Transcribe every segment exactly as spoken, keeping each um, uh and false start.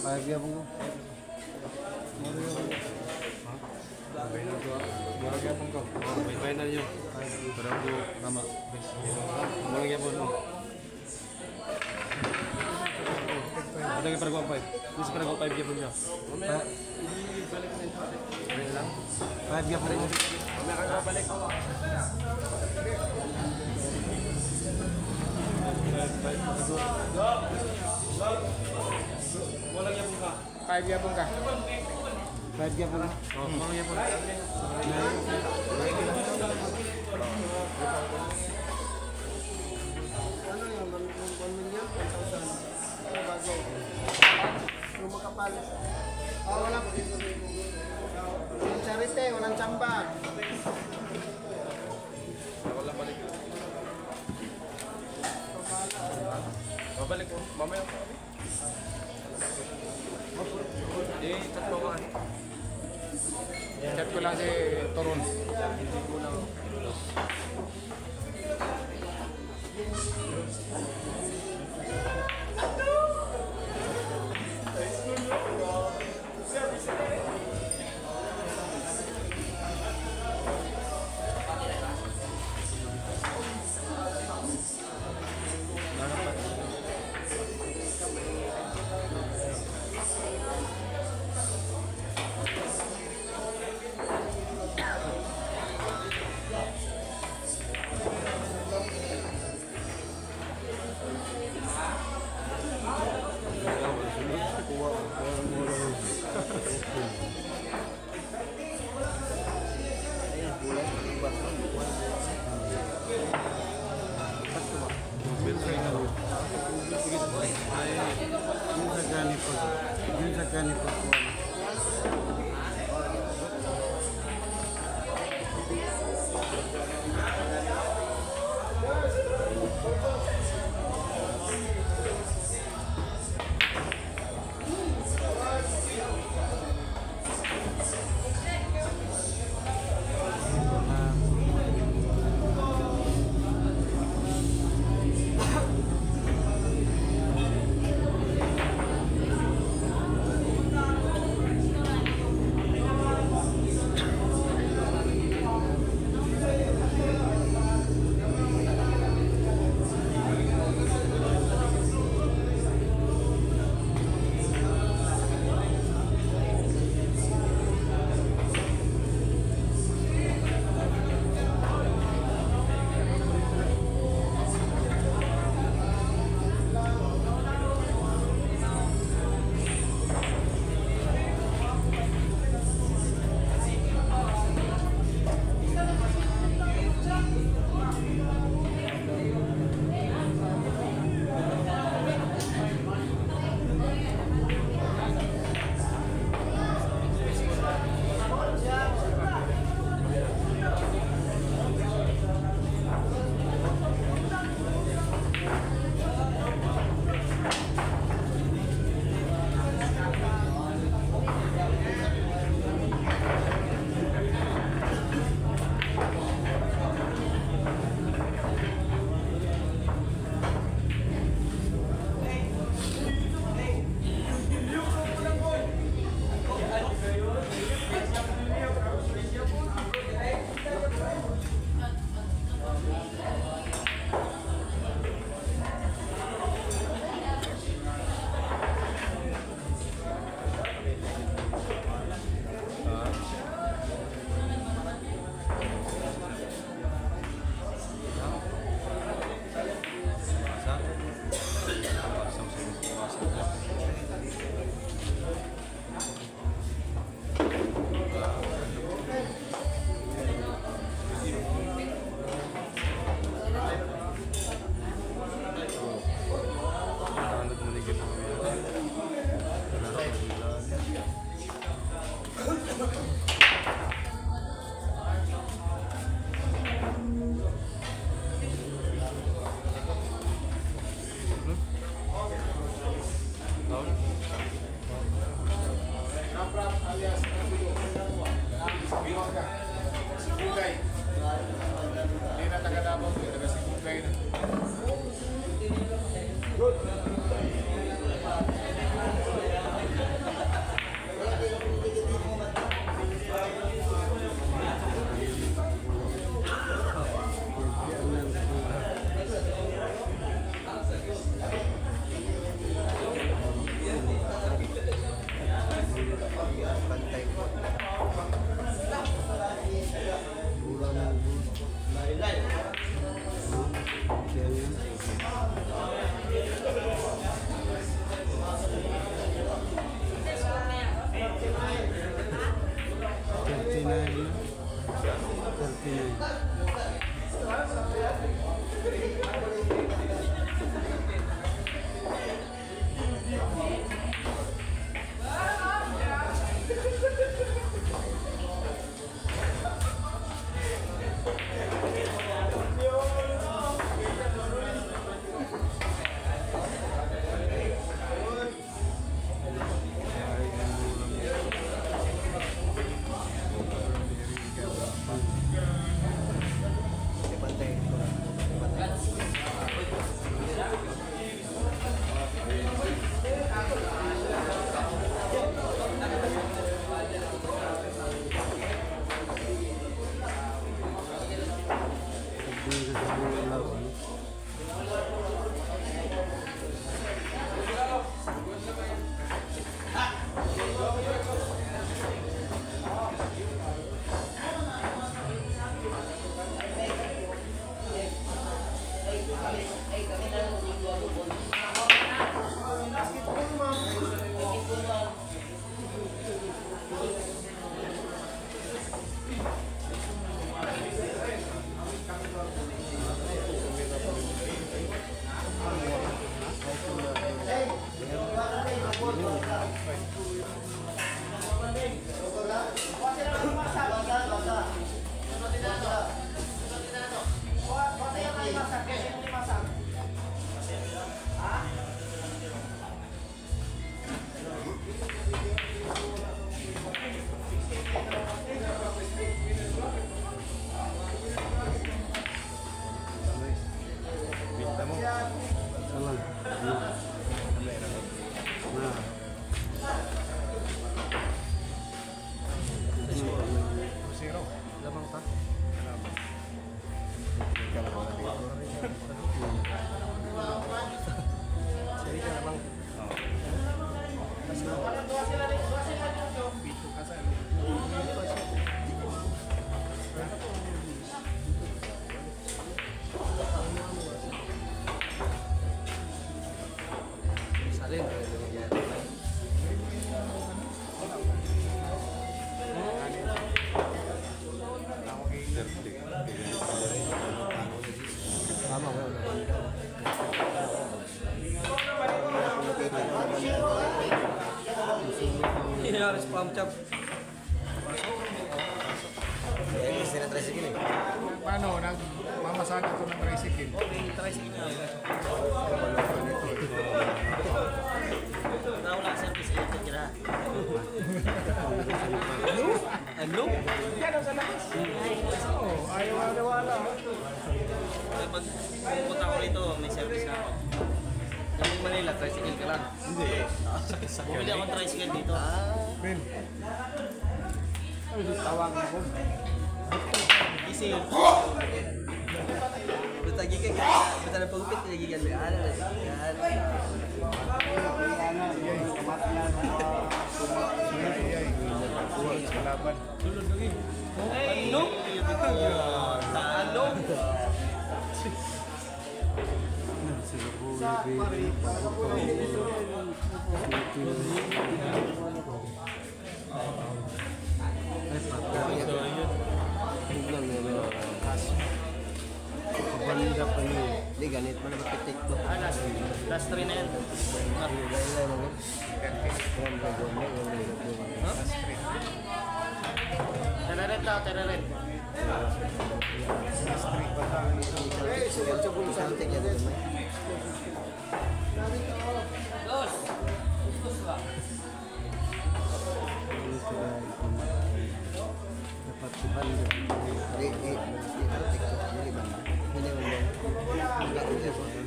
five ya po. Murag yapon ko. May final nyo. Pero ako nama. Murag yapon mo. Ada yang pergi five. Bisa pergi five yapon nyo. Balik lang. Five ya po. Mamaya ka na balik. Walang yapon ka. Five ya po ka. Five ya po. Oh, walang yapon. Ano yun? one million, one thousand. Bago. Yung makapal. Oh, wala po. Walang charity, walang tsamba. Wala balik. Babalik ko. Mamaya ko. Eh, tatlo ka. Chat ko lang si Toron. Hindi ko lang. Bintang mo. Salang. Nah. Zero. Lamang ta. Seri ka lamang. Salin. Tama ba? Ini harus pump cap. Paano? Nagmamasahe ito ng tricycle. Tricycle niya. Nawala sa service ito kira. Ano? Oo, ayaw na wala. Kapag pumunta ko rito, may service na ako. Kapag Manila, tricycle ka lang. Hindi. Bumili akong tricycle dito. Ben. Tawag ako. Isi yun. Betagi ka ka. Beta na pagupit, lagi ka. Ano na siya. Kalaban. Ano? Ano? Pagpanda pa niyo. Hindi, ganit mo na mapitik to. Ah, last, last three na yan. Teraret daw, teraret. Eh, sulit sa kung saan tingin mo. Dos. Dos ba? Dapat si Banda. Hindi, hindi. Hindi ba? Hindi mo ba? Hindi mo ba?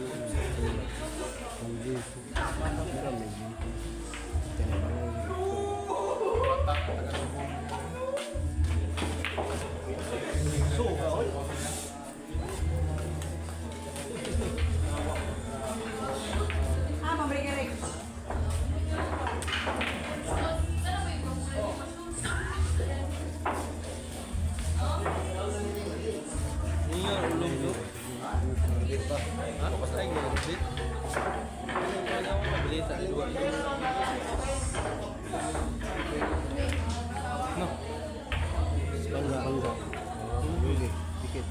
Ini yang ulung tu. Ha? Ay, bit. Beli tak ada dua. No. Bangga, bangga. Hindi, dikit.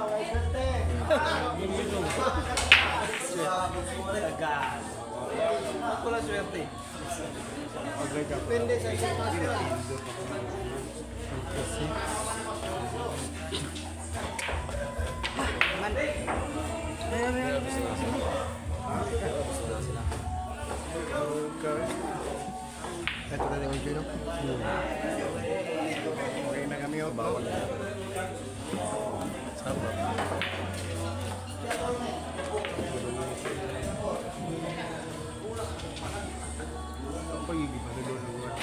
Tagal. Aku lah swerte. Depende sa sitwasyon. Ito na yung Gino. Okay na kami o. Bawal na. Sama. Apa yung iba na doon ang work?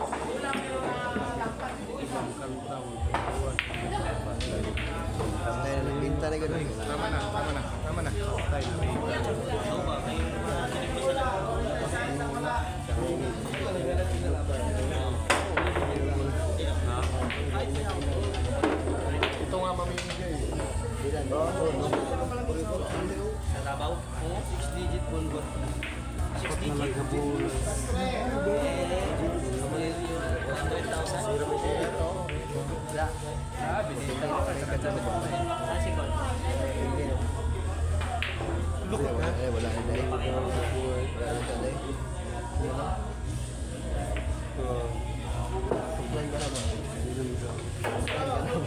Ibang kalutaw. Tayo na nagbinta na gano'n. Tama na, tama na, tama na. Tayo na. Tahu ba kayo? Kinig mo sila. Ito nga mamimigay. Sa Tabaw? Oo, six digit bonbon. six digit. one hundred thousand. Wala. Ah, binita ko sa kacamit. Ah, sikon. Wala na eh. Wala na eh.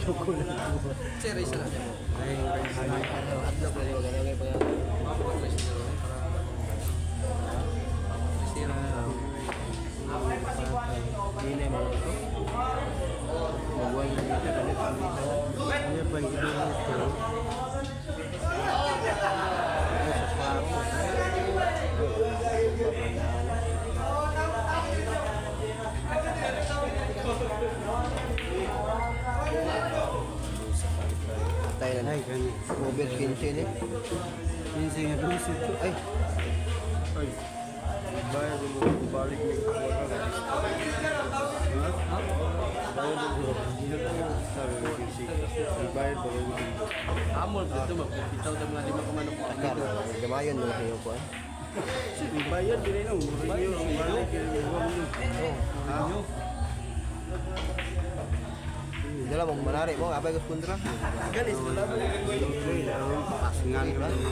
Sir, isa na niya mo. Adlo ko yung ganyan pa yan. Ini mo ito. Buwan yung dito. Ano pa yung dito? Thailand. Ay, gani. Mobil quince ni. quince nga doon ito. Ay. Ay. Bayar mo balik ni. Ha? Bayar mo. Sabi mo quince. Bayar ba yung dito? Amol dito mo. Bitaw ta mga lima ka manok. Takar. Gamayon mo kayo po. Bayar dire no. Bayar mo balik ni. Ha? Dala mong menarik mo, apa yang kontra? Galis dala mo. Pasingan ka lang.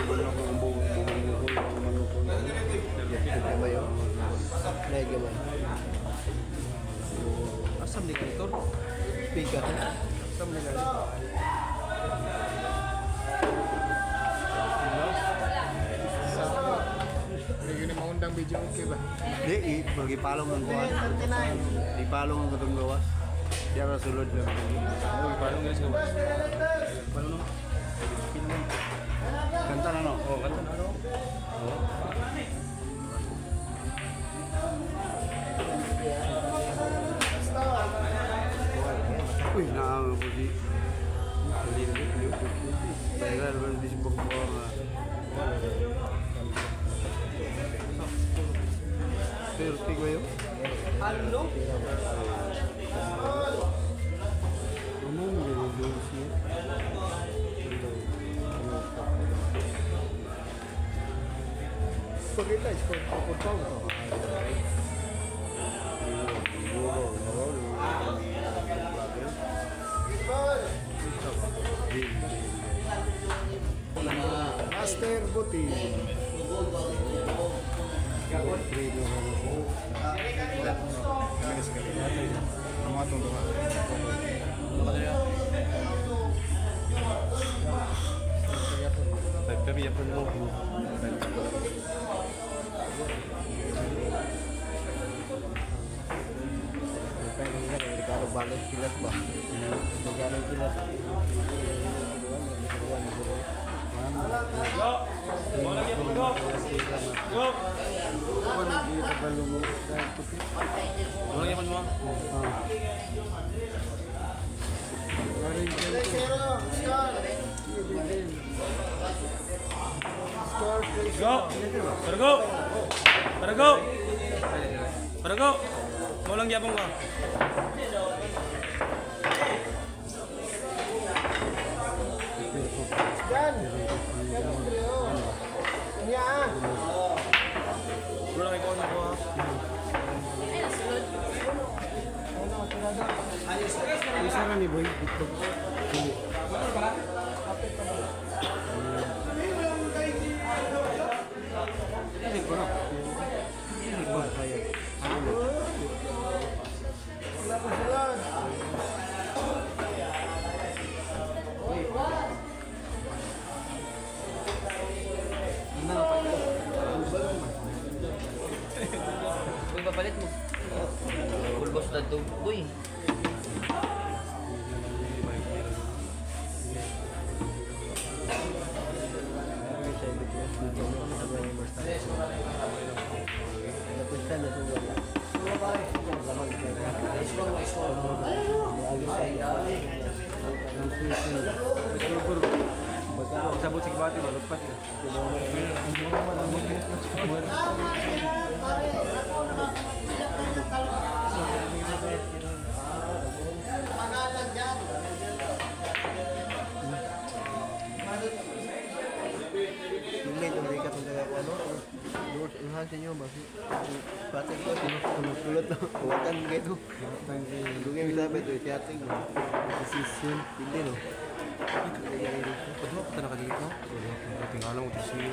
Kita bayo. Lagi man. Asam ni kantor. Speaker. Asam ni kantor. Lagi ni mau undang video okay ba? Di, bagi palong ng gawas. Di palong ng katong gawas. Dia harus sulod lang. Oh, palong guys gawas. Palong no. Kanta na no. Oh, kanta na no. Oh. Uy, naang po di. Hindi na dito. Kaya naman di sibuk po nga. Swerte ko yun. Ano? Ano mo nilulong siya? Pagkita, iskot ko po ito. Master Buti. Tapi ya perlu. Kalau balik kilas bah, balik kilas. Yo, mau lagi apa go? Yo. Mau lagi apa semua? Go, pada go, pada go, pada go. Mau lagi apa enggak? Yan. Yan. Bro, lagi kau nak buat? Isa na ni boy. Ini kau nak? Ini kau saya. Boy, papalit mo. Pulbos na ito. Boy. Sabot si Kibati, malupad ka. Tingnan yung mereka kung taga ano, doors enhance nyo, bakit pati ko, tulot na, huwakan gitu. Dugay may sabi ito, chatting. Decision, hindi no. Kedua kita nak dito. Tinggal lang utos niyo.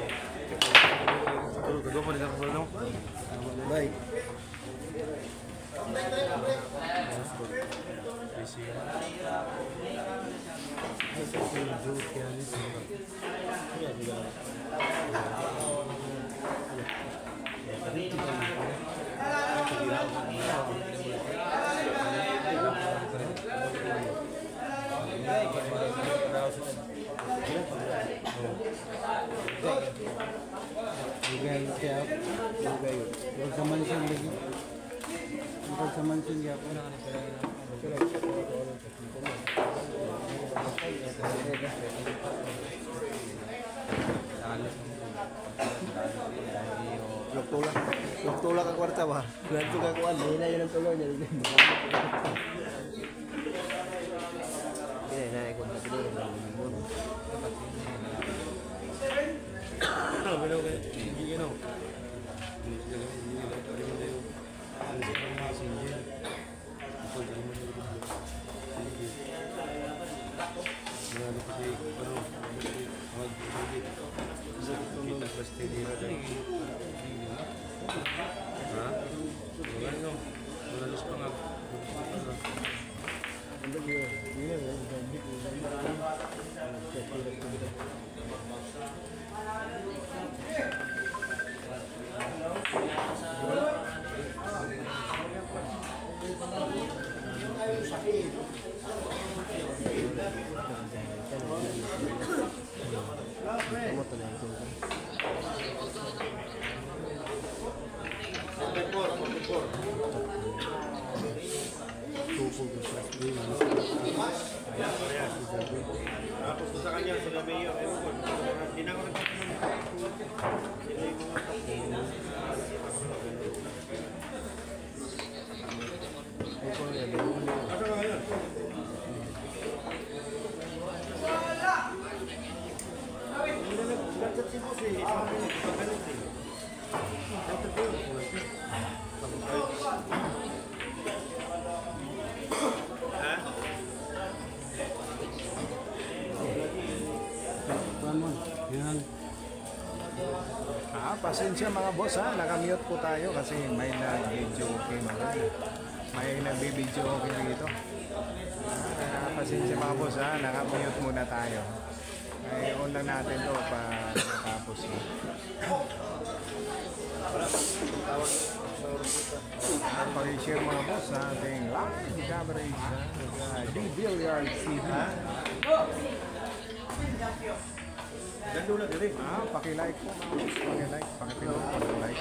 Kedua kedua pa din ako lang. Bye. Busy. Bigay siya. Bigay. Huwag sa mansion lagi. Huwag sa mansion niya po. Tulak. Tulak ang kwarta ba? Ganto ka kuan, hina yun ang tuloy niya. Ini na ikon na tuloy. Ah, pero hindi gino. Tapos sa kanya, sila may ewan ko. Hindi na ako Ah, pasensya mga boss ha, nakamute po tayo kasi may nag-video okay mga may nag-video okay dito. Kaya pasensya mga boss ha, nakamute muna tayo. Ay, on lang natin to pa matapos. Pag-share mga boss sa ating live coverage sa D. Billiard T V. Gando na dire. Ah, paki-like po mga boss, paki-like, paki-pindot, paki-like.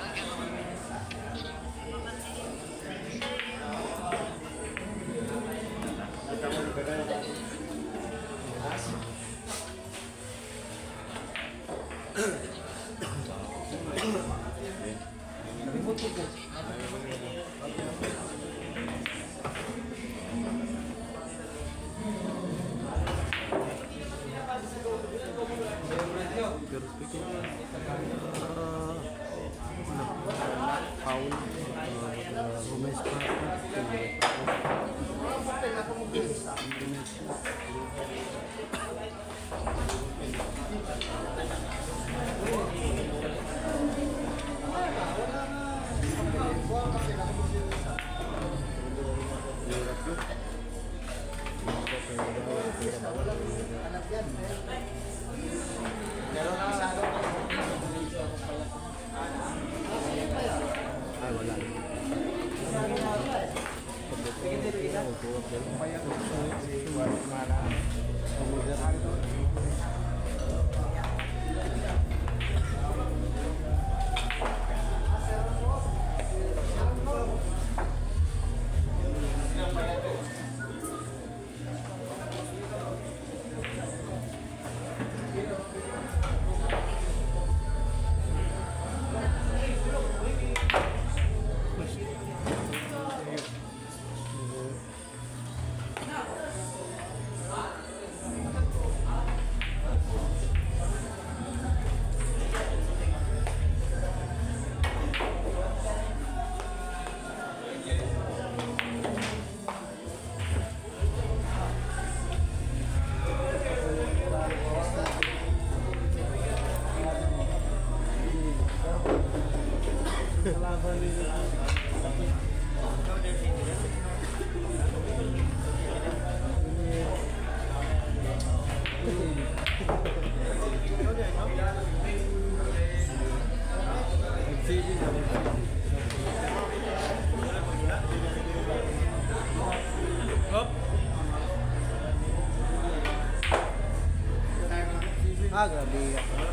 Ah, grabe.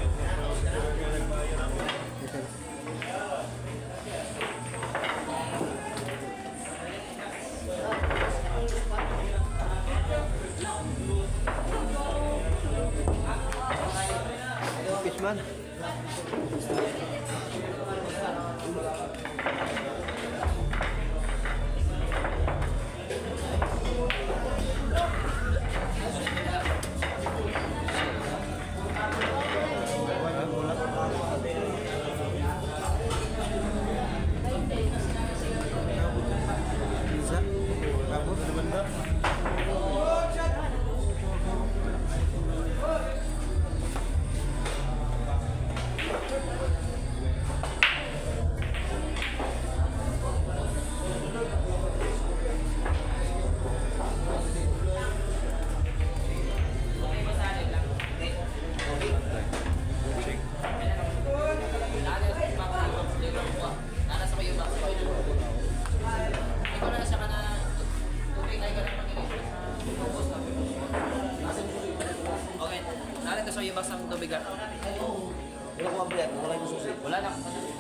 Fishman. Wala ko mabayad, wala yung susi. Wala na.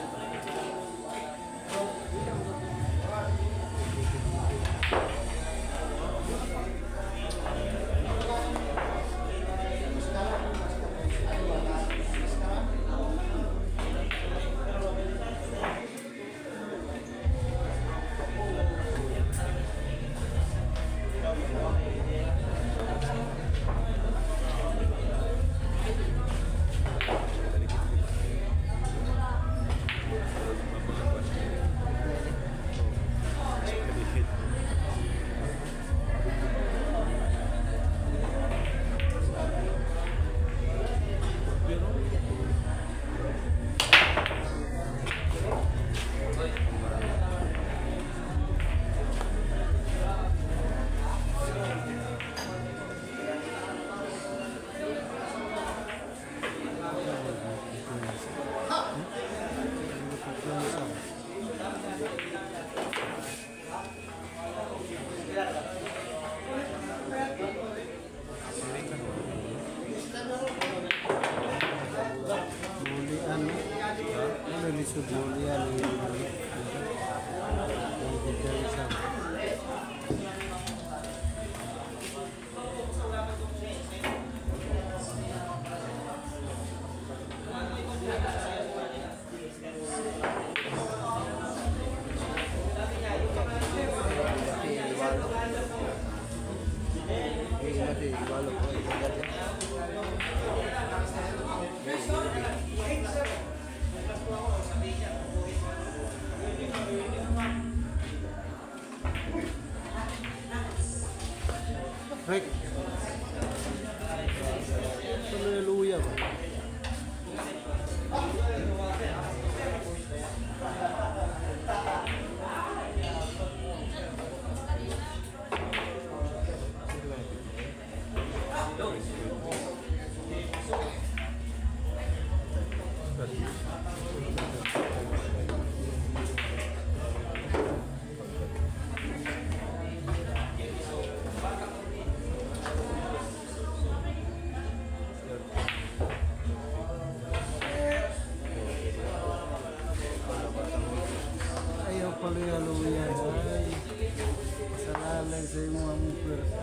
Rick. Haleluya ba? Ayaw pala yung hallelujah. Ay, kasalanan sa iyong mga mupirta.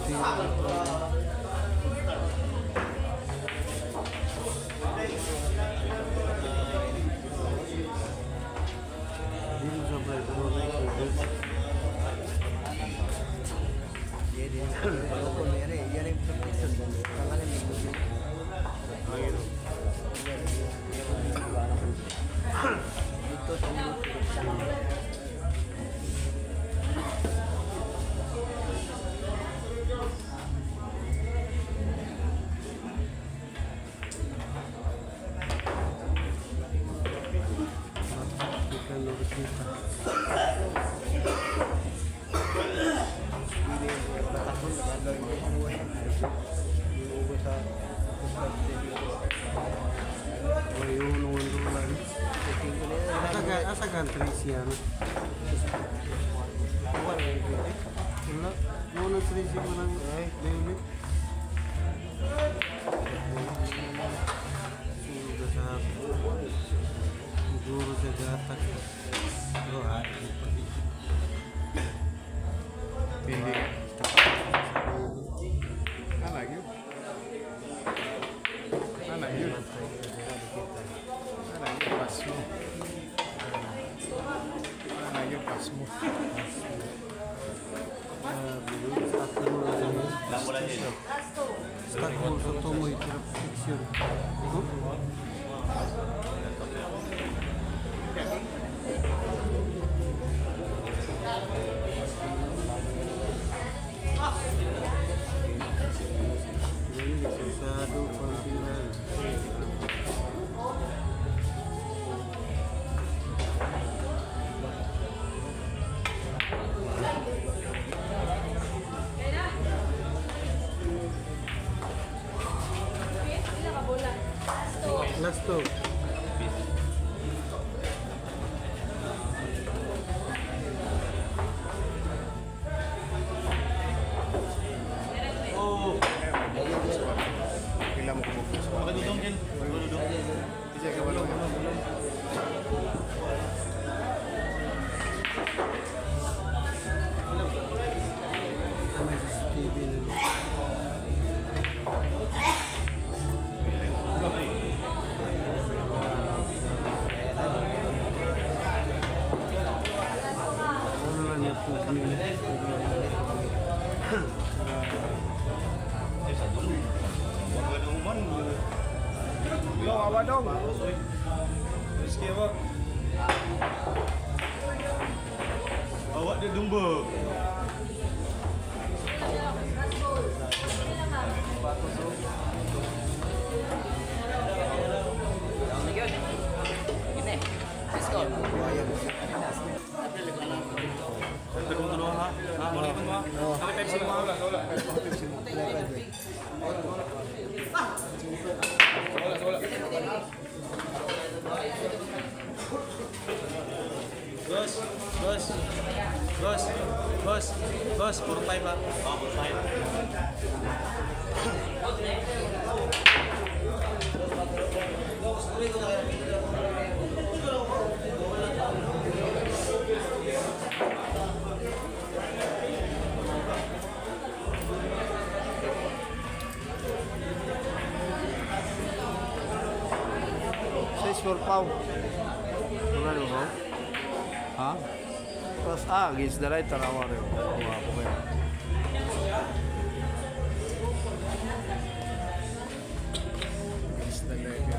Asa gantri siya no? Wala, muna serisi mo ng Leolit. Suga sa siguro sa gatak. Pili. Anak yun. Anak yun. Anak yun, pas mo. Anak yun, pas mo. Start mo sa tumoy, tirap fiction. Last two. Kailan mo kumukuha sa mga. Dudong din. Dudong. Bisa ka wala. Yo, awa dong. Rizky apa? Awak dia domba. Tengok tu doang ha. Ha, boleh pun doang. Kalau Pepsi mau lah, tolak. Pepsi mau. Bos, bos, bos, bos, bos, puro five ba? Oo, puro five. Size for pau. Ano ba? Ha? Terus ah, guys, dalay tanawa rin. Mga po kayo. Guys, dalay ka.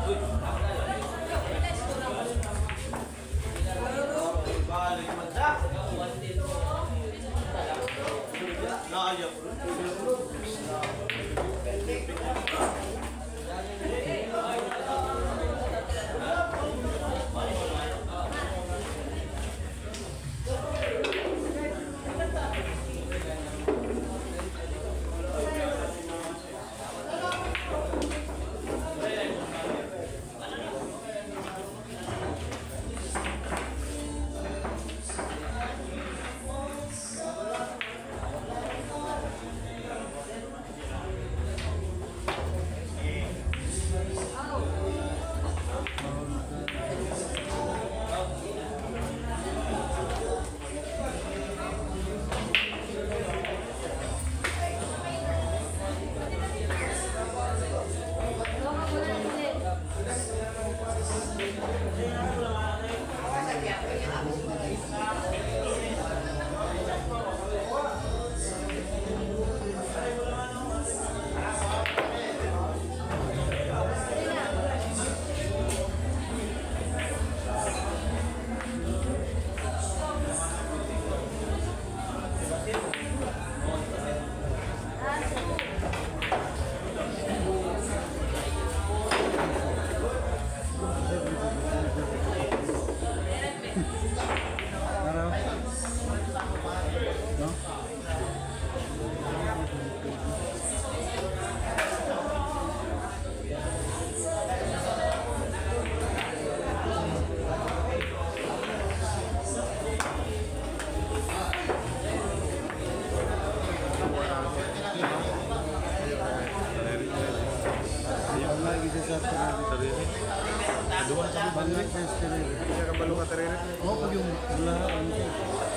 Oh, pag yung belahan ko.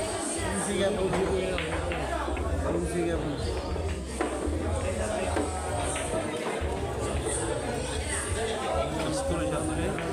Ang siya po siya. Ang siya po. Gusto na siya na rin.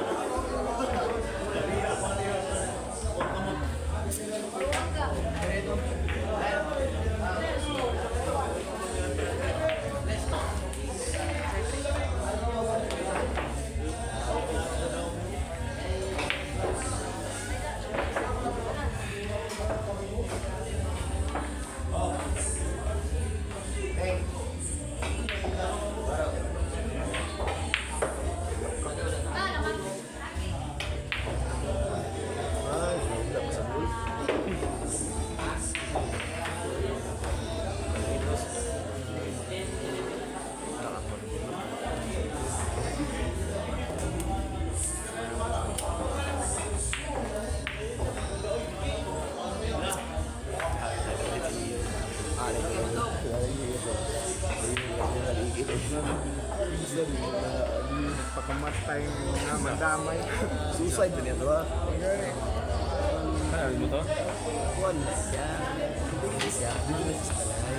Pagkamatay na madamay. Suicide din yan, diba? Ano mo to? One. Siya. Hindi siya. Hindi na siya salay.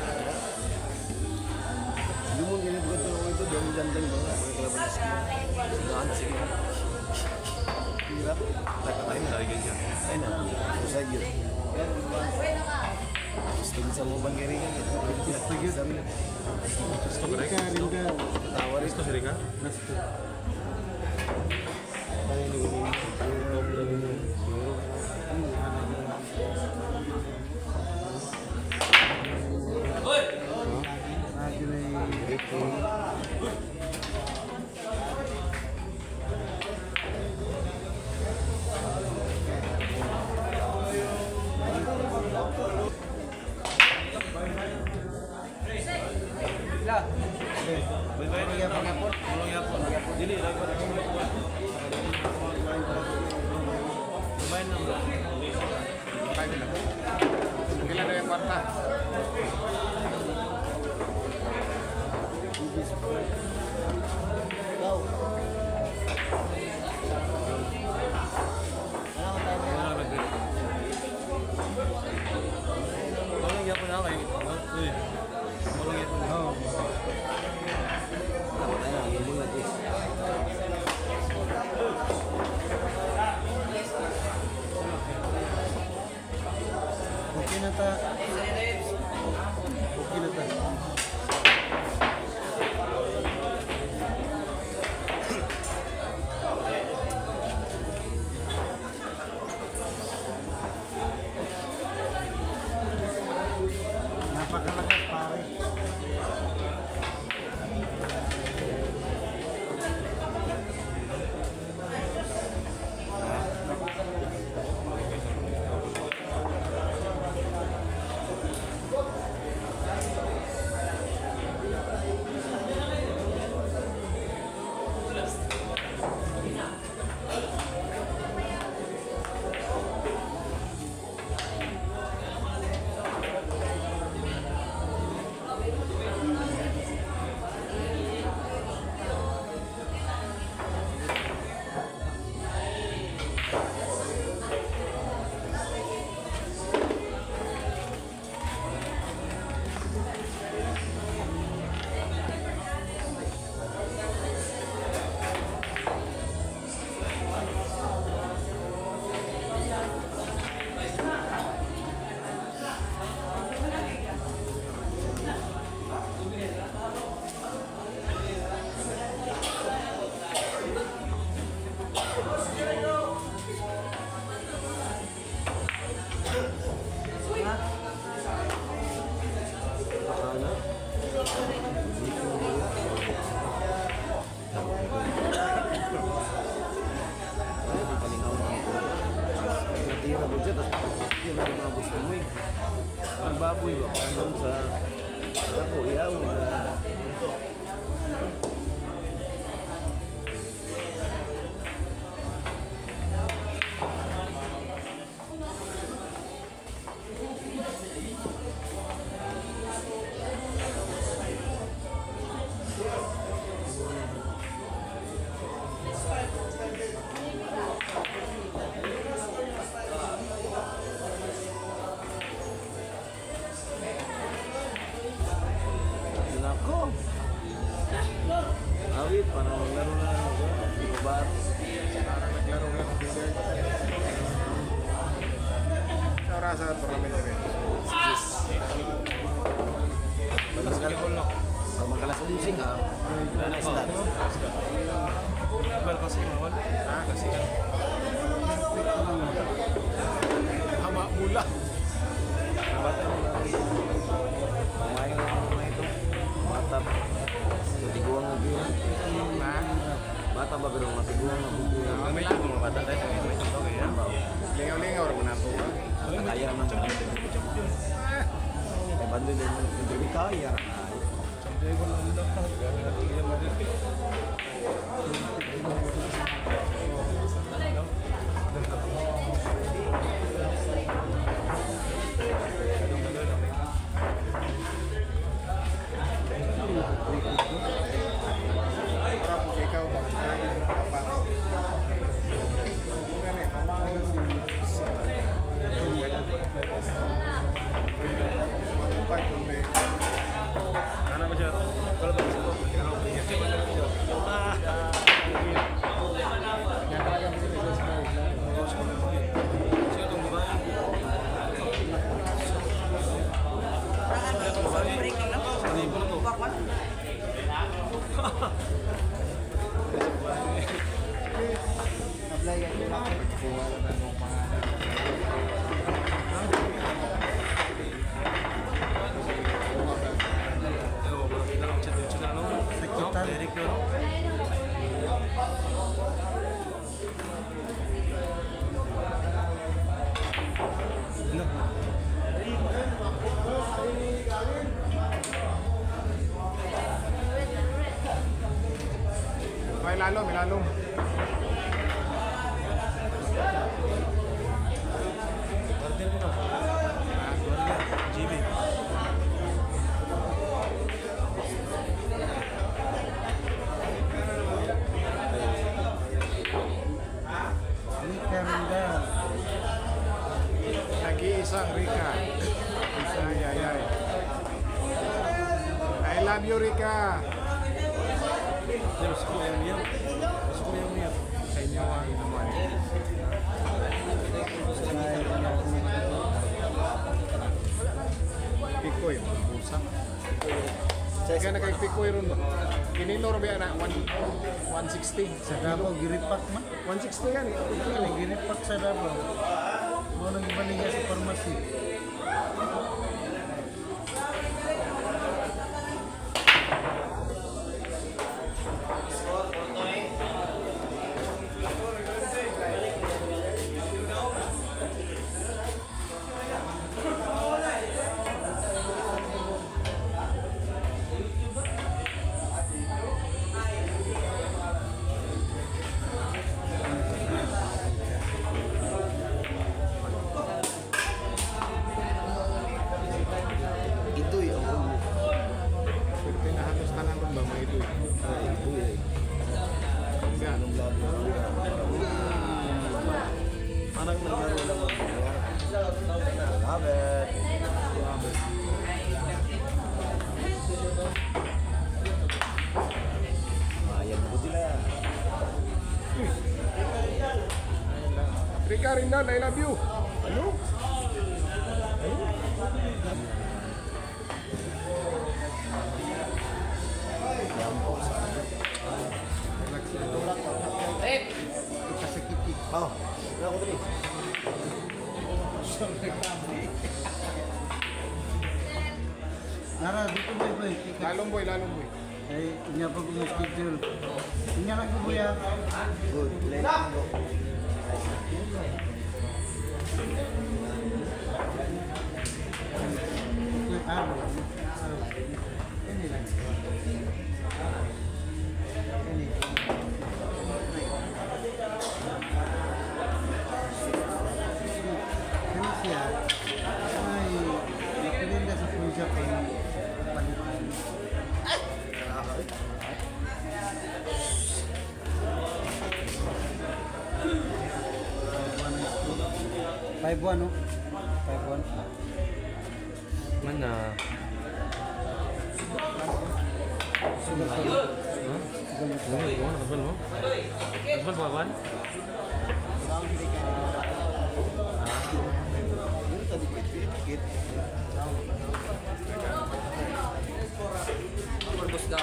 Hindi mo ganit ko ito ito. Dami gandang ba? May kalaban siya. Sigaan siya. Hirap. Tayo na lagi siya. Ay na. Suicide yun. Gusto ko sa mga bangkeringan. Gusto ko sa mga. Gusto ko rin. Tawa rin. Gusto rin ka? Gusto. Kailan na yung kwarta? Walang yapon na kayo. Eh. Walang yapon. Oo. Ay na. Hindi nga. yung mga gusto mo eh. Ang baboy ba? Hanggang sa ako, iyaw na. Nako. Awit, parang laro na ako. Bar. Parang naglaro lang ng billiard. Sa oras sa tournament na rin. Magalas umusing ha. Start. Bal kasi mawal. Ah, kasi kan. Hama mula. Bata mo lang. Kumain na mga ito. Matap. Matiguang na biyo. Ha? Bata ba pero matiguang na biyo. May ito mga bata tayo. May ito kaya. Lingaw-lingaw rin mo na po. Kaya naman. Ay, bando din. Hindi kaya. Tapos ikaw, magkain ka pa. Ganun eh, mamahal si... Magpapag kung may... Ano ba siya? Kalau ba siya? May lalom, may lalom. Jimmy. Nag-iisang Rika. Ay, ay, ay. I love you, Rika. Ya, masuk ko yang yan. Masuk ko yang yan. Sa inyo ang inuman. Pikoy, pusa. Kaya na kay Pikoy ron ba? Kinilor ba na one sixty? Sa Davao, giripak man. one sixty yan eh. Ay, giripak sa Davao. Mo nang ibaliga sa pharmacy. Ito yung Pwede na halos tanan ron ba may ito eh. ito eh. Yan. Parang naglaro lang ako. Love it. Ayan po sila. Rika Rindan, I love you. Ano? Oh, wala ko dali. Nara, dito boy boy. Lalong boy, lalong boy. Ay, inya pa ko schedule. Inya lang ko buya. Good. Let's go. Ano? Ini lang. Ini. Ini siya. Ay, napilinda sa full shop ay palitan. Five one, no? Five one. Mana? Asbal kawan? Bos daw.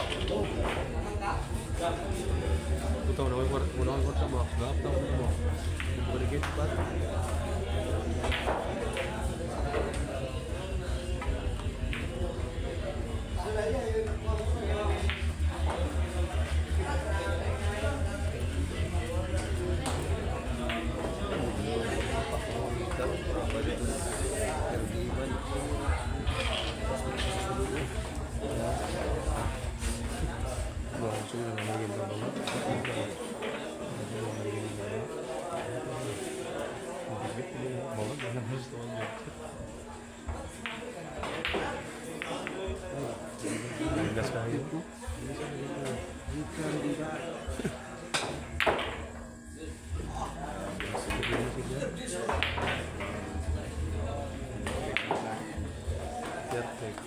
Ito na may kwart, muna ang kwart sa box. Gap daw mo. Balik it ba? Langsung na nalagyan ng mga bawag na gusto mo. Gas kayo. Perfect.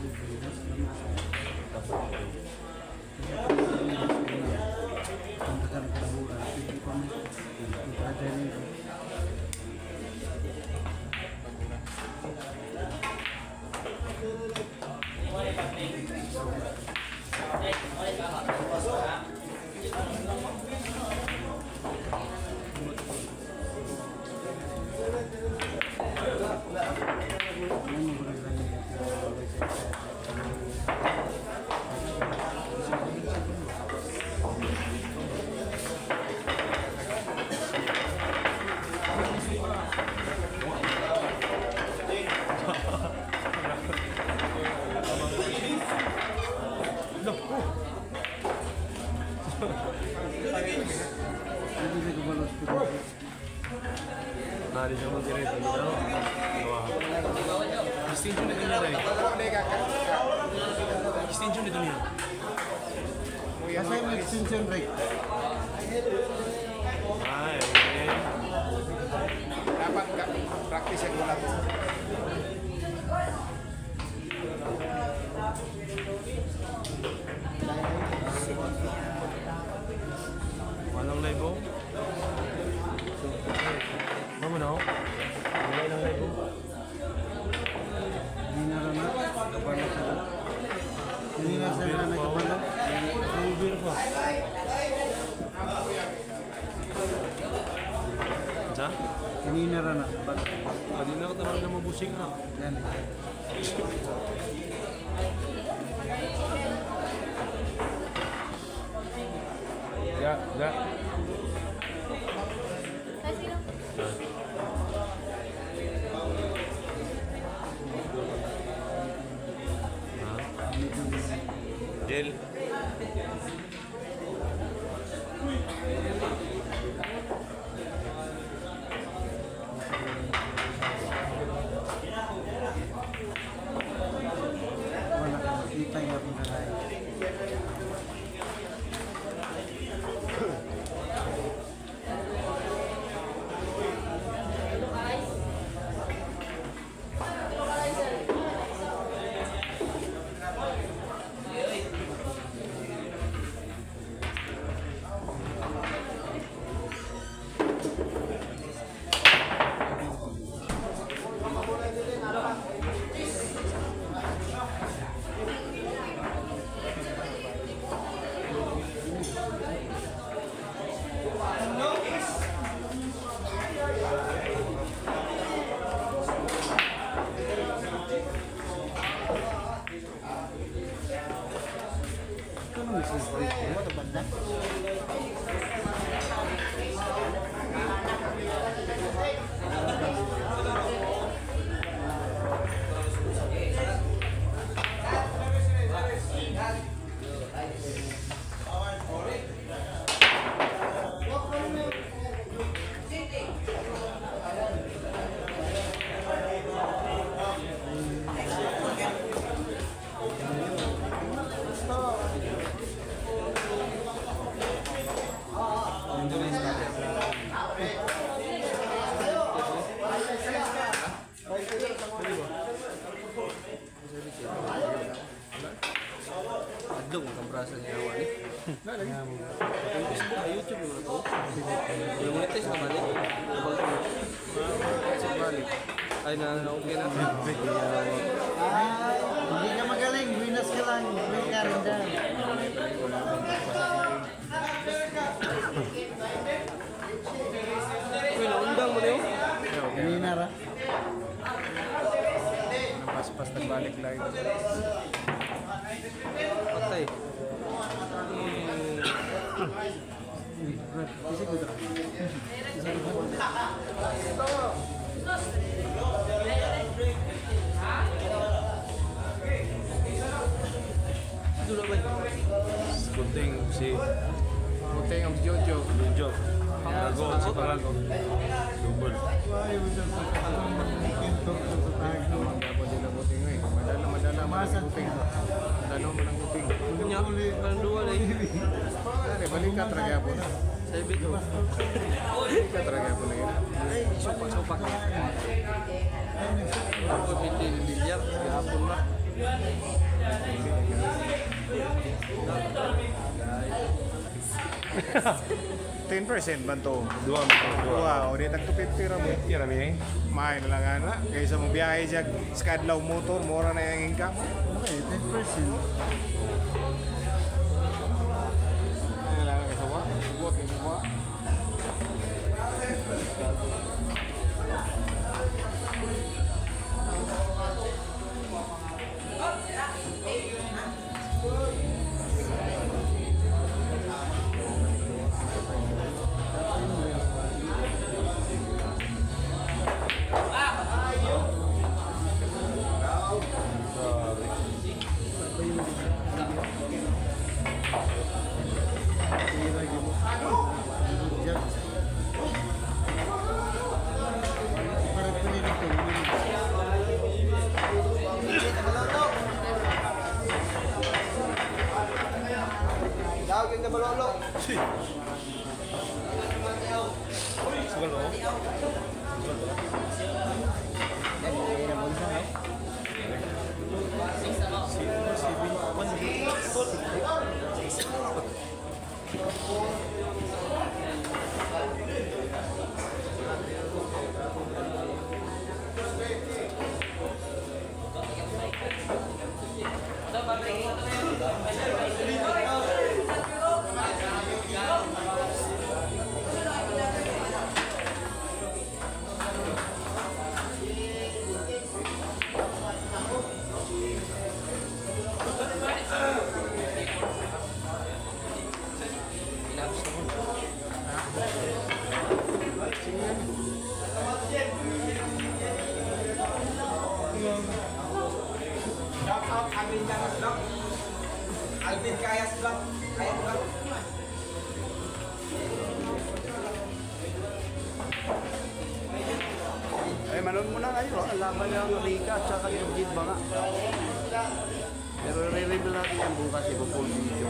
Nari siya mag-direct. Distinction nito niya rin. Distinction nito niya. Kasi yung extension rate. Ay, okay. Dapat ka practice ang ulat. Walang live oh. Mama na oh. Wala ilang live oh. Hindi na rin na. Kapalo sa Hindi na sila na nagkapalo. Uber pa. Sa? Hindi na rin na. Pwede na ka talaga na mabusing na. Yan. Ya, ya. Del. Wala ka makita yung akong kalay. Ito naman sa street ko. Ito banda. Ito lagi. Yung Facebook, ay YouTube naman ito. Yung monetize na balik. Sa balik. Ay na, okay na. Ay, hindi ka magaling. Winas ka lang. Win ka rin dyan. Uy, naundang mo na yun. Winar ah. Paspas nagbalik lang. Patay. Dulu ba? Kunting si Puting ang Jojo. Jojo. Panglago, si Panglago. Double. Dapat din ang puting eh. Madala, madala, madala puting. Madala mo ng puting. Nya, kan dua lagi. Ano, balik ka talaga po na. Saya betul. Balik ka talaga po na yun. Sopak-sopak. Aku pilih biliar, gapun lah. ten percent ba ito? Dua mo. Dua. Wow, di tagtupit-pira mo. Tira mi eh. Main lang ana. Kaysa mo biyahe siya, skadlaw motor, mura na yung income. Okay, ten percent. Ano lang ang kasawa? Buwag yung buwa. Eh, manood mo na kayo. Ang laban ng Rika at saka yung Gid ba nga. Pero re-reveal natin yan bukas. Iba full video.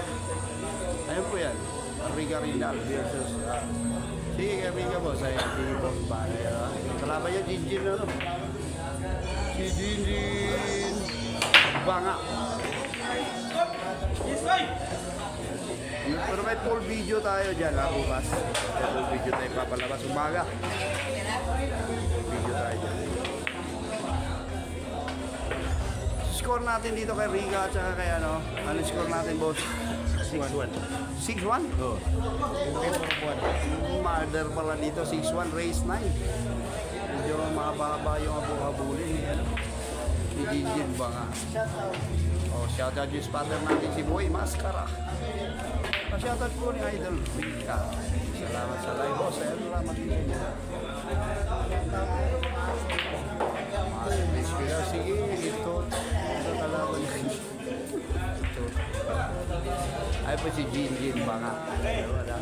Ayun po yan. Rika Rinal versus uh, sige kay Rika boss. Ay, sige boss ba? Kalaban niya Jinjin na no? Si Jinjin Banga. Pero may full video tayo dyan ha bukas. May full video tayo papalabas umaga. Video tayo dyan. Score natin dito kay Riga at saka kay ano. Ano score natin boss? six one. six one? Oo. Mother pala dito. six one race nine. Medyo mahaba-haba yung abu-habulin ni ano. Ni Jinjin ba nga? Oh, shoutout yung spotter natin si Boy Mascara. Pa-shoutout po ni Idol Riga. Salamat sa live boss. Salamat din. Sige, ito. Ito kalaban niya. Ito. Ay po si Jinjin ba nga? Wala.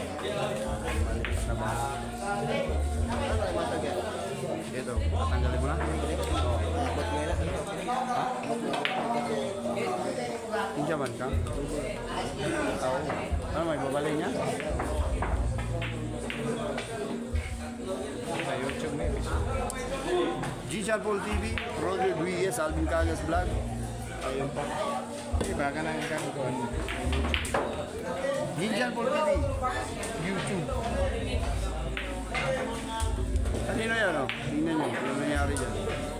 Ito, patanggalin mo na? Oo. Ha? Pinjaman ka? Oo. Ano, may babalay niya? Sa YouTube na yun. G-Chan Paul T V, Roger Duies, Alvin Cagas Vlog. Ayun pa. Iba ka na yung kankuhan. Hinjan Paul T V. YouTube. Kanino yan, oh? Tingnan nyo, ano nangyari dyan.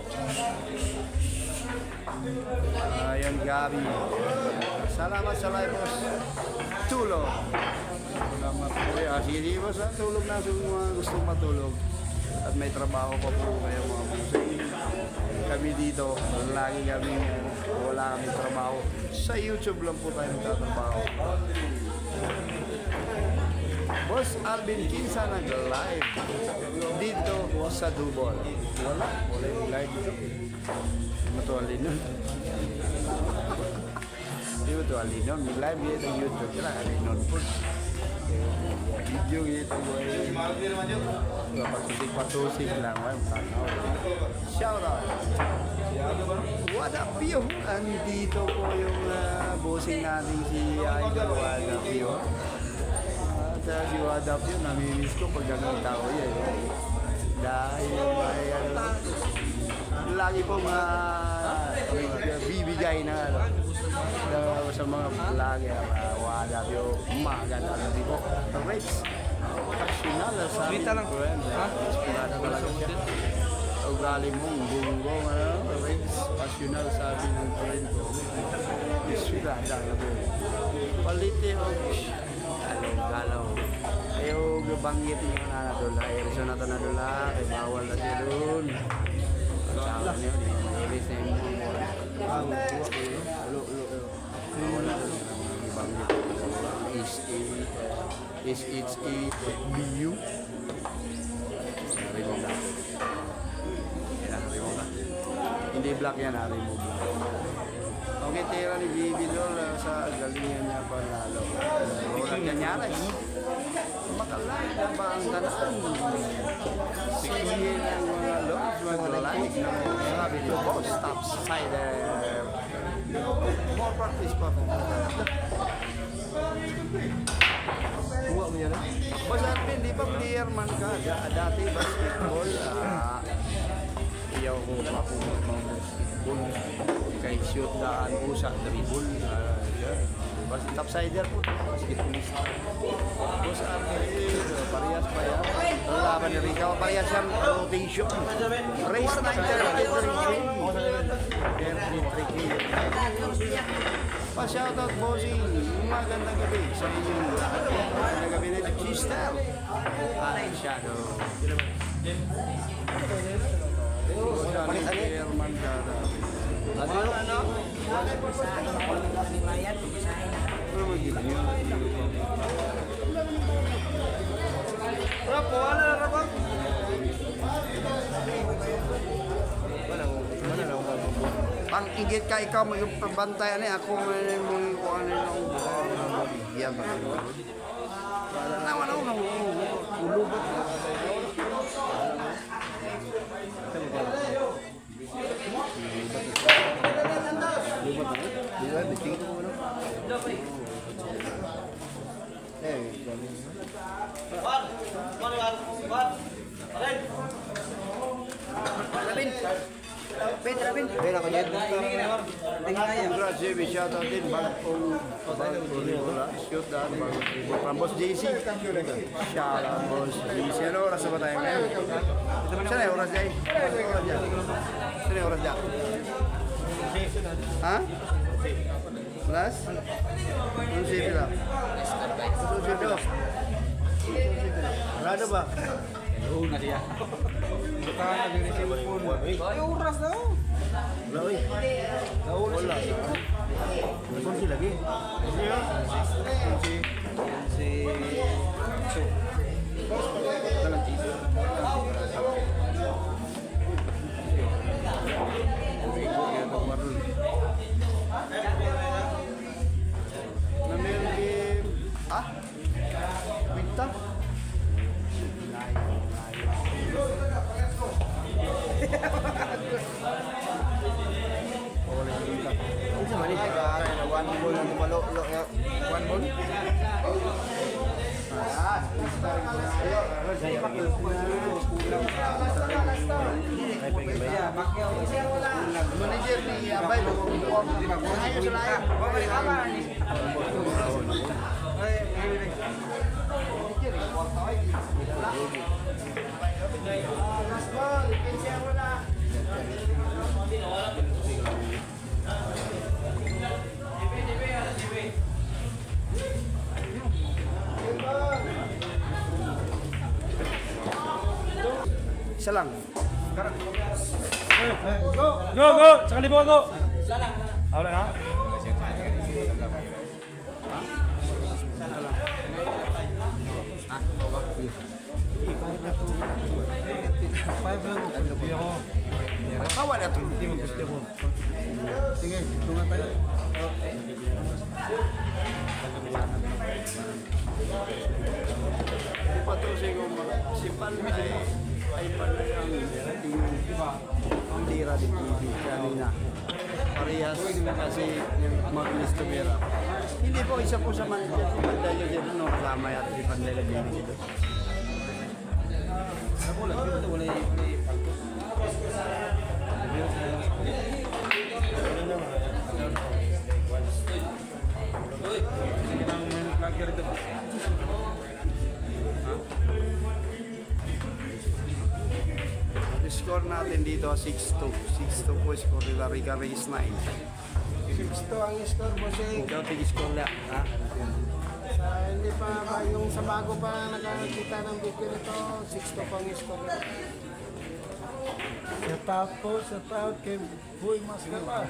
Ayan, Gabi. Salamat sa live, boss. Tulog. Salamat po. Ah, sige, boss, ha? Tulog na sa mga gustong matulog. At may trabaho pa po kayo, mga boss. Kami dito, lagi kami, wala kami trabaho. Sa YouTube lang po tayo nagtatrabaho. Boss Alvin Kinsa nag-live dito sa Dubol. Wala, wala yung live. Matuwalin nun. Di ba tuwalin nun? May live dito sa YouTube. Kaya alin nun po. Video dito po. Patusik lang. Shout out. What up, yo? Andito po yung uh, bossing natin si Idol. What up, yo? Sa si Wadap yun, namimiss ko pag gano'ng tao yun. Dahil may ano, lagi pong uh, bibigay na ano, na, sa mga lagi, uh, Wadap yun, maganda na di po. Rates, passional sa amin. Lang. Ha? Inspirado talaga siya. Ugali mong bunggong, ano, rates, passional sa amin ng friend ko. Inspirado na po. Paliti o galaw. Ayaw banggit niyo na nadula. Ayaw siya na ito nadula. Kaya bawal na siya doon. Ang sawa niyo, di mailis na yung mga wala. Ulo, ulo, ulo. Bawal na doon. Banggit. S A S H A B U Remove na. Yan, remove na. Hindi black yan, remove na. Okay, tira ni Bibi Dol sa galingan niya panalo. Wala niya nyaray. Makalay na ba ang tanang? Sigihin ang mga logs, makalay. Sabi ni Boss, top sider. More practice pa po. Buwa mo yan, ha? Boss Alvin, di ba player man ka? Dati basketball, ah... iyaw ko pa po mga basketball. Kay shoot daan po sa dribble. Uh, yeah. Topsider po. Basketballista. Boss Alvin, parehas pa yan. Ang laban ni Rica, parehas siyang routing shot. Race nine thirty-three. thirty-three K. Pa-shoutout, bossing. Magandang gabi sa inyong lahat. Magandang gabi na G-Star. Ah, shadow. Palit ano? Chairman Gara. Ano? Ano? Ano magiging yun? Rapo, wala na rapo? Pang igit ka ikaw, yung pabantay ano ako may mga kung ano yung bigyan ba? Wala naman ako nang ulubot. Rabin. Ben, Rabin. Ben ako yan. Congrats, J B. Shoutout din. Bagong shoot daan. From Boss J C. Shoutout, Boss J C. Ano oras na ba tayo ngayon? Saan ay oras dyan? Saan ay oras dyan? Ha? Plus? Ano siya pila? Ano siya pila? Rado ba? Oo na siya. Buka na din siya phone. Ay, oras na. Wala oy. Wala. Phone si lagi. Si si si dalam tisu. Ah? Minta? Isa man ito. One ball ang tumalok nga. One ball? Ah, manager ni Abay, ayos lang. Gasbol, ipensya mo na. Isa lang. Go, go! Sekali bawa go! Ah, udah na? Kawan na ito. Sige, tunga tayo. Patrusay ko mga simpan ay ay panayang ang dira di T V kanina. Parehas kasi yung Magnis Tubera. Hindi po isa po sa mga pandalo din ano kasama at di pandalo din dito. Score natin dito six two. six two po score nila Rica Reyes nine. Gusto ang score, bossing. Ikaw tig-score lang, ha? Sa hindi pa ba yung sa bago pa nakakita ng video nito, six to pang score. Sa tapo, sa tapo, kay Boy Master pa.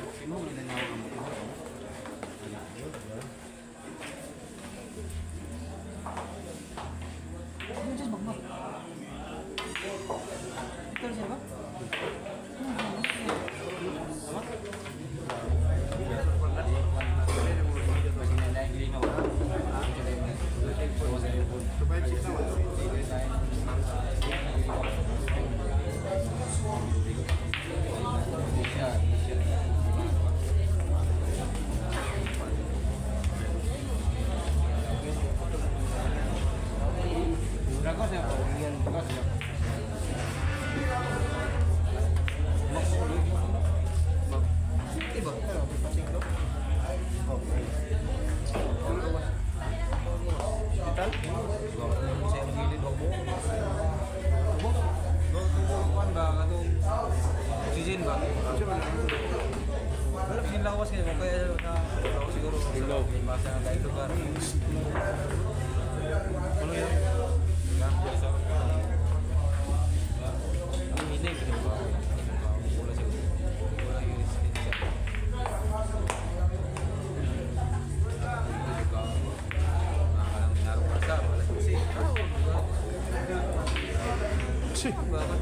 Oxygen ba? Wala kasing lawas kayo, kaya na siguro siguro basa ng lain lugar. Ano yan? Ang hiling ko ba? Wala siguro. Wala yung resistensya. Nakalang naroon ka sa, wala kasi. Si. Bakit?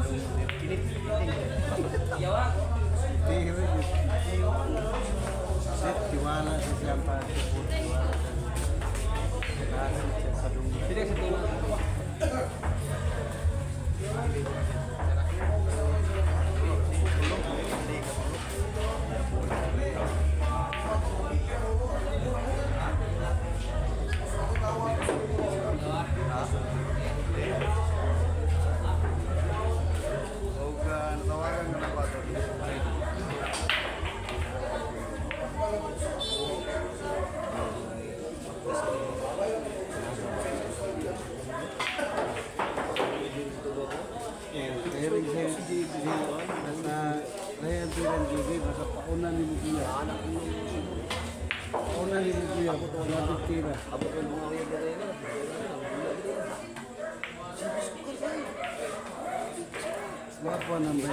Set tiwala sa siyampa. Tidak satu. Abot ng mga kaya gaya na. Apa number?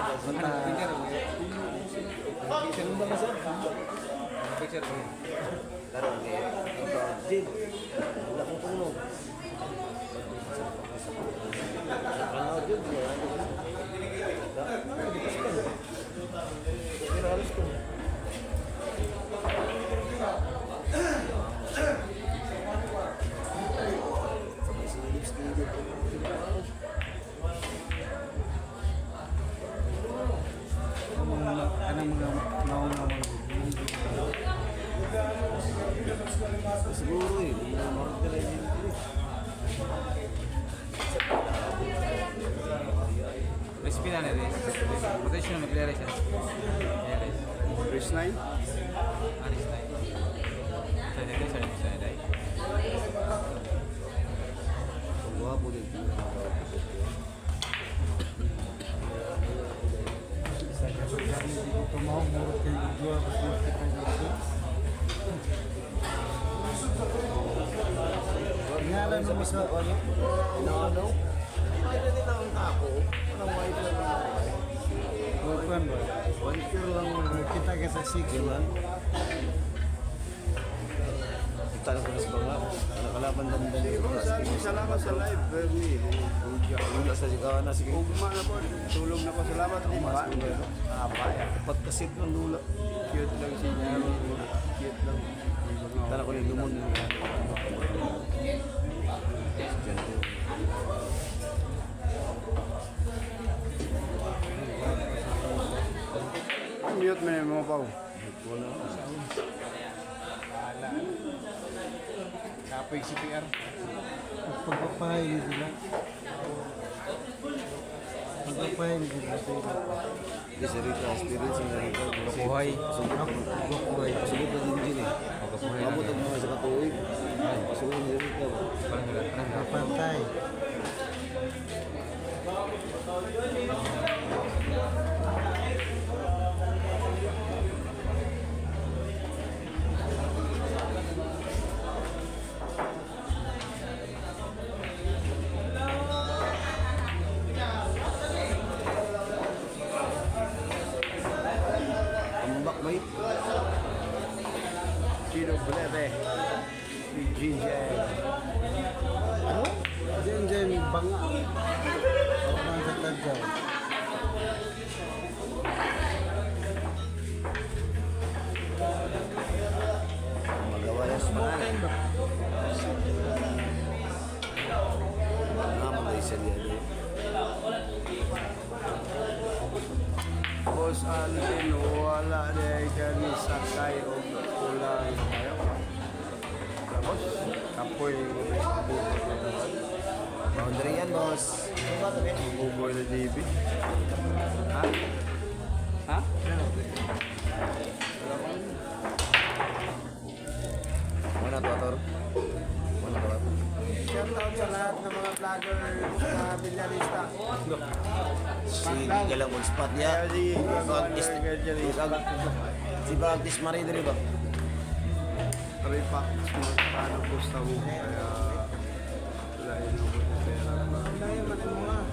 Laro kaya. Jib. Wala kong tulong. Ano jib? Pero harus ko. Anong mga mauna mga Siguro eh. Marot ka lang yun. Recipe na rin. Rotation na mag-clear siya. Verse nine? Aris na. Sa dito, sa dito, sa dito. Guwapo din. Tumawag mo kay Gua kasi kita dito. Ngalan mo sa ano? Ano? Ay, hindi na ang tako. Anong wife na lang? Bukan ba? One year lang. Kita ka sa six man. Kita na ko sa mga nakalaban lang din. Salamat sa live, Bernie. Wala sa sigawan na sige. Ugma na po. Tulong na po. Salamat din ba? Apa ya? Pagkasit ng lula. Cute lang si Jaro. Cute lang. Tara ko yung lumon. Mute mo na yung mga pao. Kapoy C P R. Pagpapahay ni sila. Pagpapahay ni sila. Kasi rito, experience nga rito. Kapuhay. Kapuhay. Pasugod na din din eh. Mabot ang mga sa katuig. Pasugod na rito. Parang gala. Parang gala. Kapantay. Ambak ba ito? Sino bulete? Si Jinjen. Ano? Jinjen banga. Orang sa tadyaw. Magawa na sa mga. Nga mga isa niya. Boss Alvin, wala na kami sakay o kulang kayo. Tapos, kapoy. Boundary yan, boss. Buboy na J B. Ha? Ha? Mana to, Ator? Mana to, Ator? Shout out sa lahat ng mga vlogger, mga bilyarista. Si Galang on spot niya. Practice. Si practice Marie diri ba? Ripak, paano gusto mo? Kaya, wala yun ako sa pera. Wala yun, matin mo nga.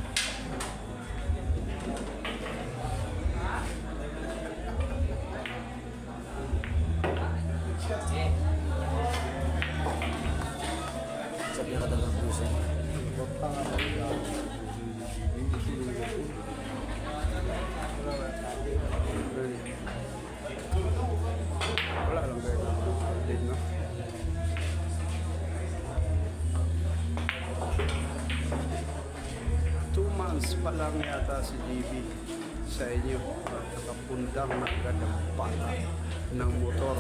Sabi na kadalang puso. Huwag pa nga. lang yata si D B sa inyo. At nakapundang na agad ng pala ng motor.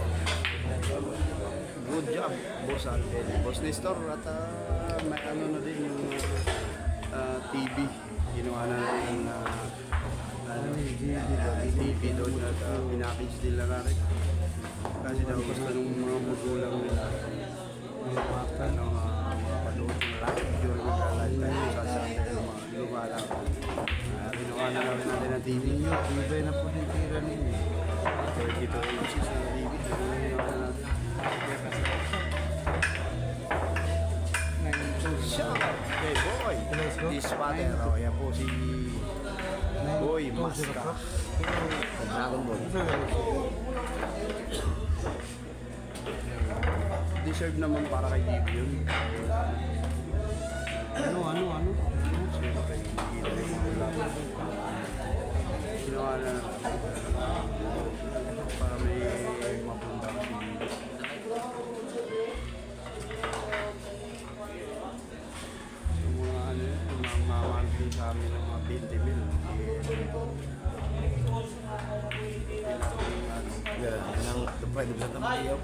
Good job, Boss Alden. Boss Nestor, at uh, may ano na din yung uh, T V. Ginawa na rin ng uh, ano, T V doon at uh, pinackage din na natin. Kasi daw gusto ng mga magulang nila. Ano, uh, mga panood na live during the lifetime sa Sunday ng mga lumalang. Uh, ginawa na namin natin ng T V. Ibay na po din tira ninyo. thirty-two inches na T V. Ginawa na natin. Shout out kay Boy. This father, oh, yan po si Boy Masca. Dragon Ball. Deserve naman para kay G B yun. Ano, ano, ano? Siyempre, ginawa na para may mapundang si G B. So mga ano yun, mga mamanti sa amin ng mga twenty mil. Nang pwede ba ito makiyaw?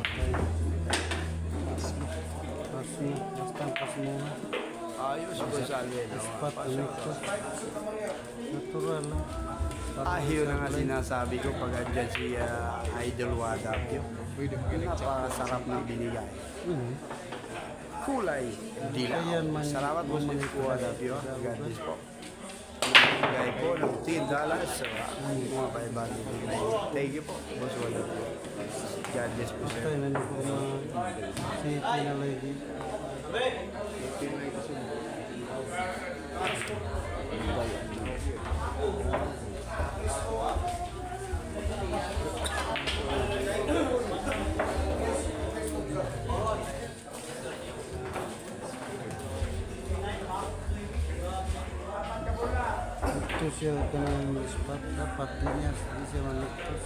Basta ang kas mo. Ayos ko sa alin. Pat, ito. Natural lang. Ah, yun na nga sinasabi ko pag andyan si uh, Idol Wadapyo. Napakasarap ng binigay. Kulay dilaw. Salamat po sa po Wadapyo. God bless po. Binigay po ng ten dollars sa mga paibagin. Thank you po, Boss Wadapyo. God bless po sir. Tayo na niyo po mga city na lady. Ito siya kanang spot dapat din niya di siya maligtas.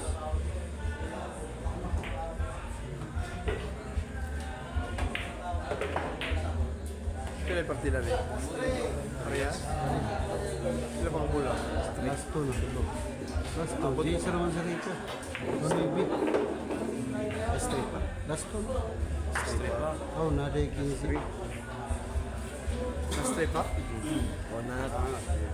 Kailan partida rin? Parehas? Sila pang kulang? Last two na ito. Last two. Di isa naman sa rito. Ano yung beat? Last three pa. Last two. Last three pa? Oh, naday quince. Last three pa? One na natin.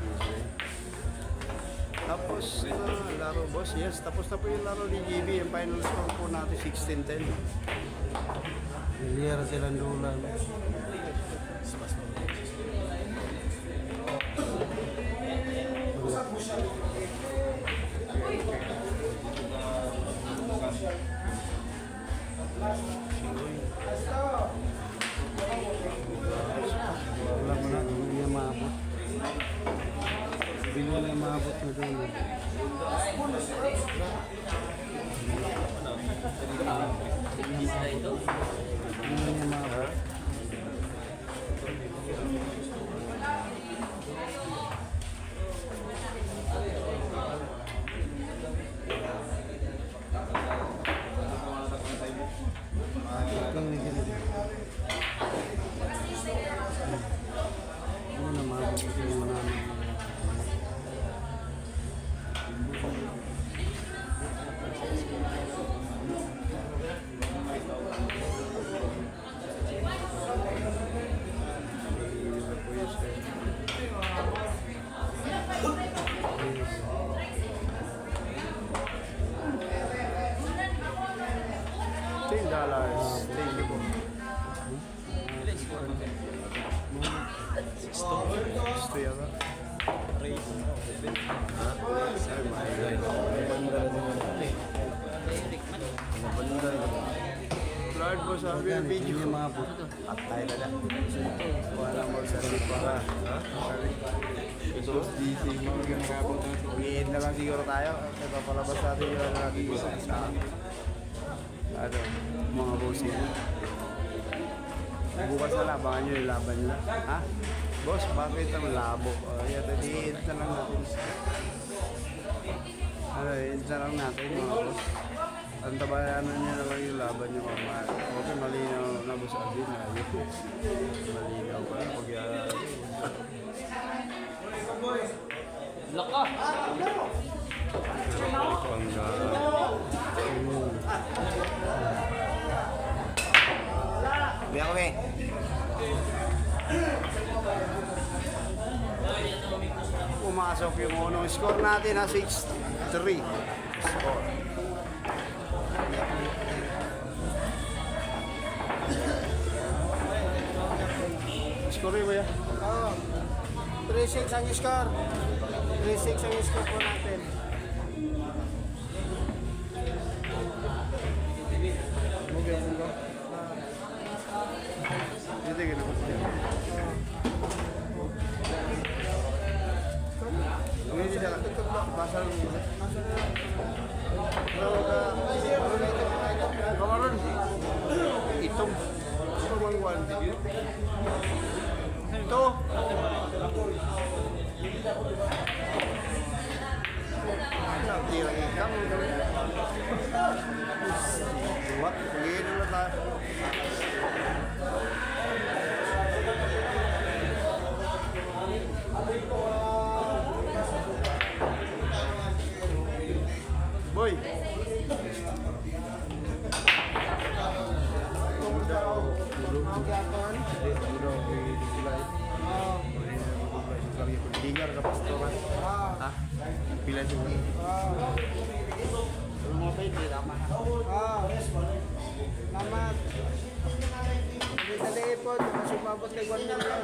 Tapos na laro boss, yes. Tapos na po yung laro ni G B. Yung final score po natin sixteen ten. Niliyara silang dulan. Wala mo na, hindi niya maabot. Hindi niya maabot na doon. Hindi niya maabot. Ito ni ganito. Ano na maabot ito yung mananang. ten dollars. Thank you po. Gusto yan ba? Lord po sabi ng Hindi niya video. maabot. Patay na na. Wala mo sa para. Ito, D C mo. Umiin na lang siguro tayo. Ito palabas natin yung ano natin sa ano, mga bossing. Bukas na labangan nyo yung laban nila. Ha? Boss, bakit ang labo? Uh, yan, i-hint na lang natin. Ano, i-hint na lang natin mga boss. Ang tabayanan niya na lang yung laban nyo. Okay, malinaw na boss Alvin. Malinaw pa. Pag Biya ko eh. Pumasok yung unang score natin na six three. Score. Score ba yan? Oo. three six ang score. three six ang score po natin. Okay, go. Hindi ka na po siya. Hindi siya ka. Basa lang yun. Kamaron. Itong. Pamangwan. Ito. Tira ikan. Buat begini lah tayo. Boy. Dengar ke pastoran? Ah, pila juga. Ah, mau pergi ramah. Ah, ramah. Di telepon, masuk babak ke one million.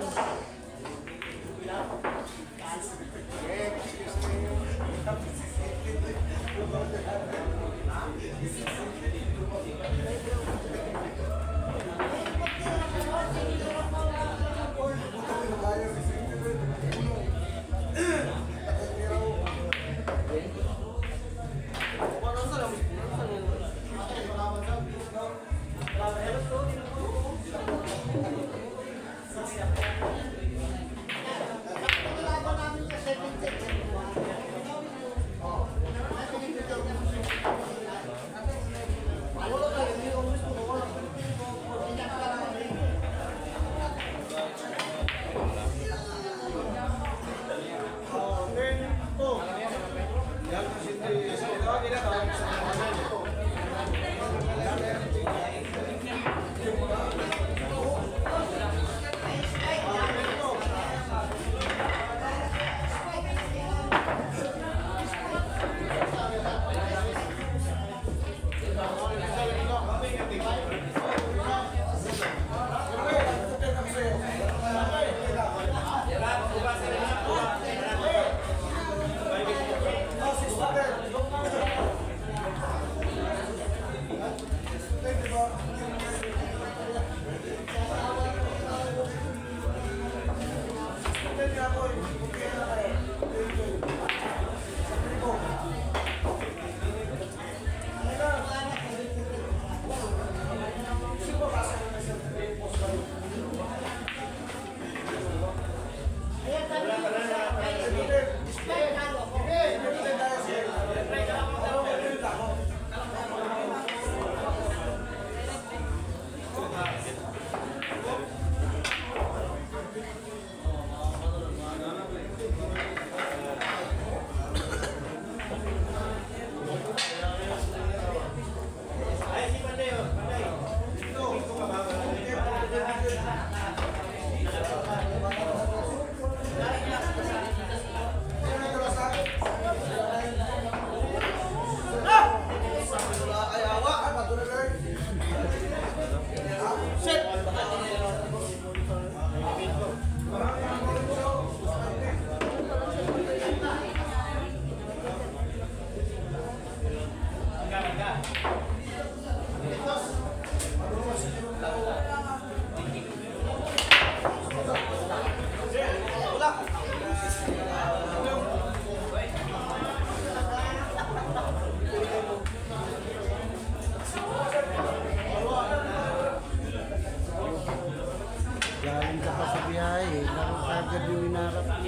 Galing ka pa sa biyahe, laro agad yung inarap mo.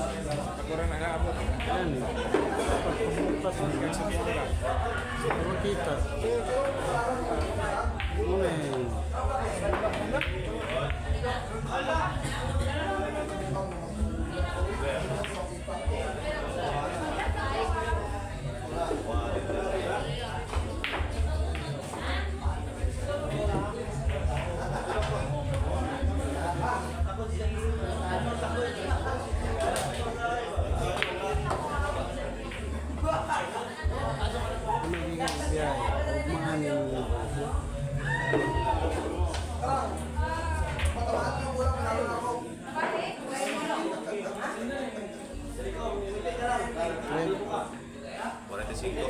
Ako rin nag-aabot. Yan eh. Pagpumuntas mo. Hanggang sa Pindra. Pero kita. Uy. cuarenta y cinco.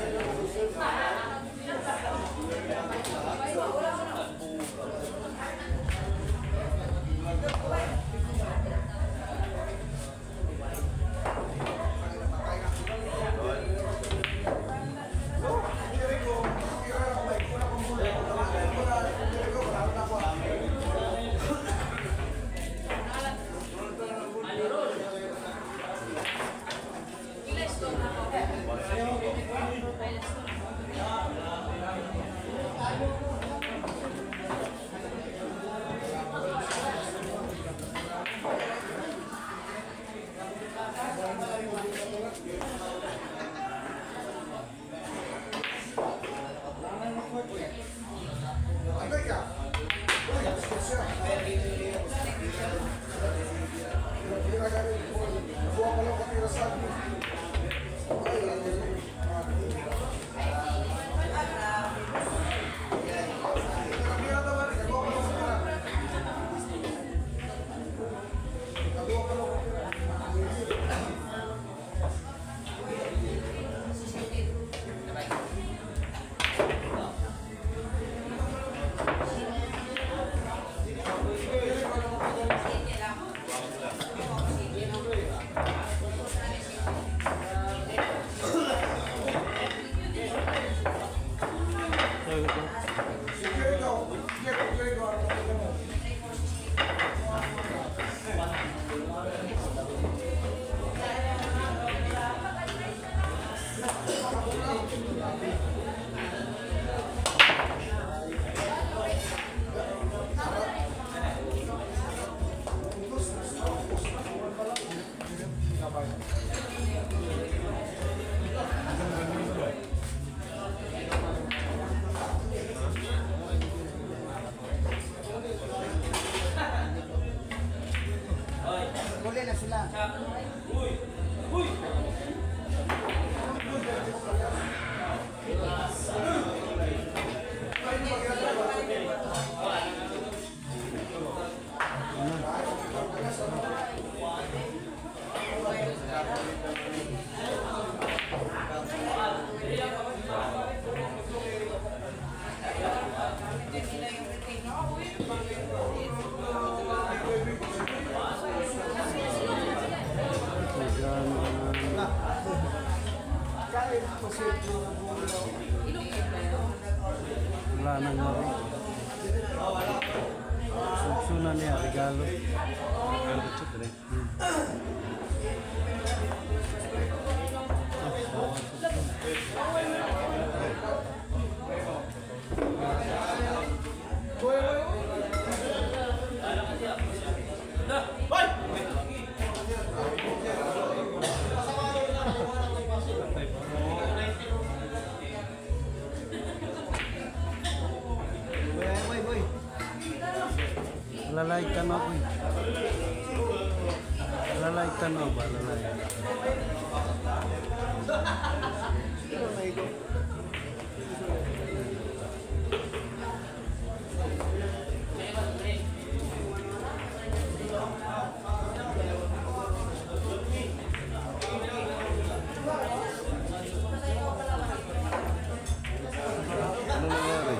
Huli na sila. Wala nang maro. Susunan niya, regalo. Regalo ko siya, direct. Lalay ka na ko. Lalay ka na ba? Lalay. Ano nangyari?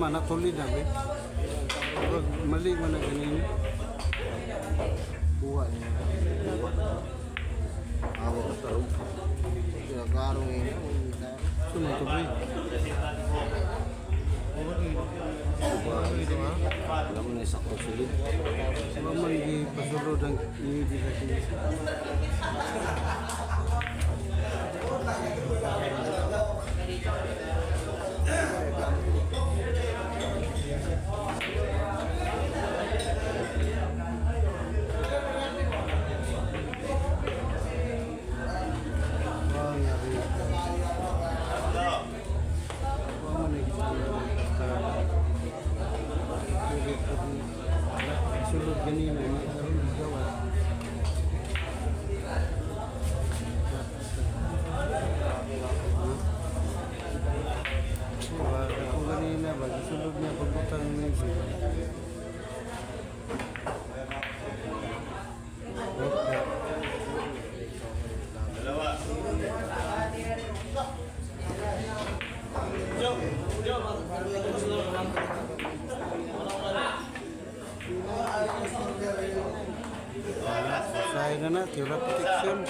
anak tuloy na be. Pag mali man na ganyan. Buwa niya. Ako ka tarong. Kinakarong ini. Sino to be? Alam mo na sakto sulit. Wala man gipasulod ang hindi sa kinisa. Sulod ganina ni karon gawa. Wala ko ganina ba sulod niya pagbutang ng music. Saya na na, tira protection.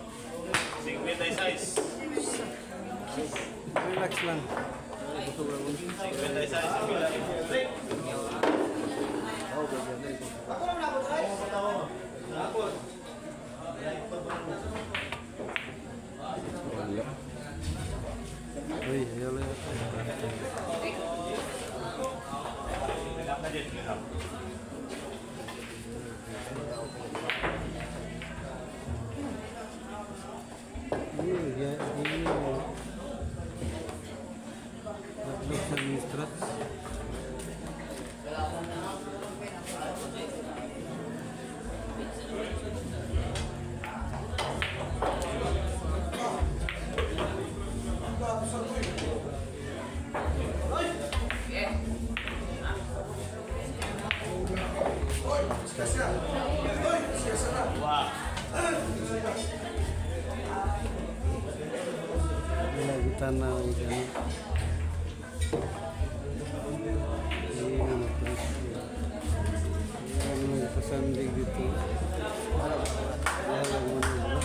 Relax lang. Uy, yala Ini ya, ini Atlas administrat. Lagi tanah ini. Ini nama terus. Ini pesan gitu. Ya, lagi mana?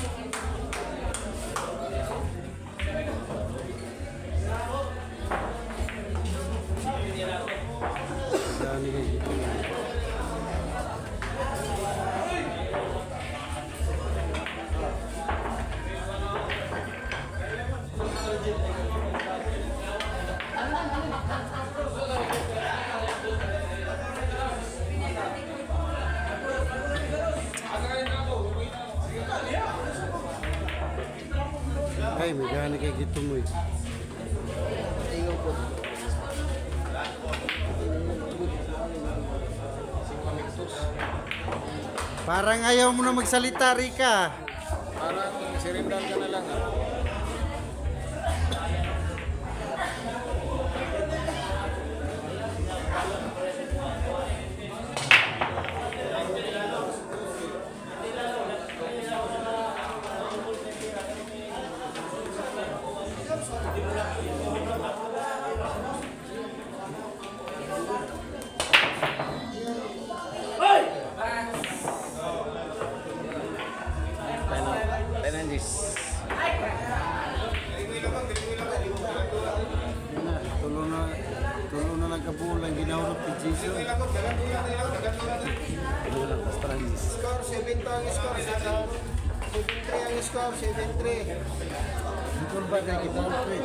Dan ini gitu. Ay, may gana kayak gitu mo eh. Ingat po. Parang ayaw mo na magsalita, Rika. Parang sirindan ka na lang. Ah. Penandis. Na, tulo na, tulo na nagkabulang ginahurot ni Jesus. Ano lang, Pastrangis. Score seven to ang score. seven three ang score, seven three. Bukol ba kay kita mo tre?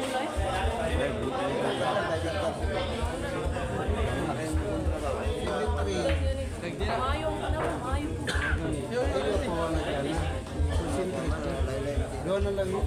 seven three. Ayaw ko na, ayaw ko. Ayaw ko na yan. Doon na lang.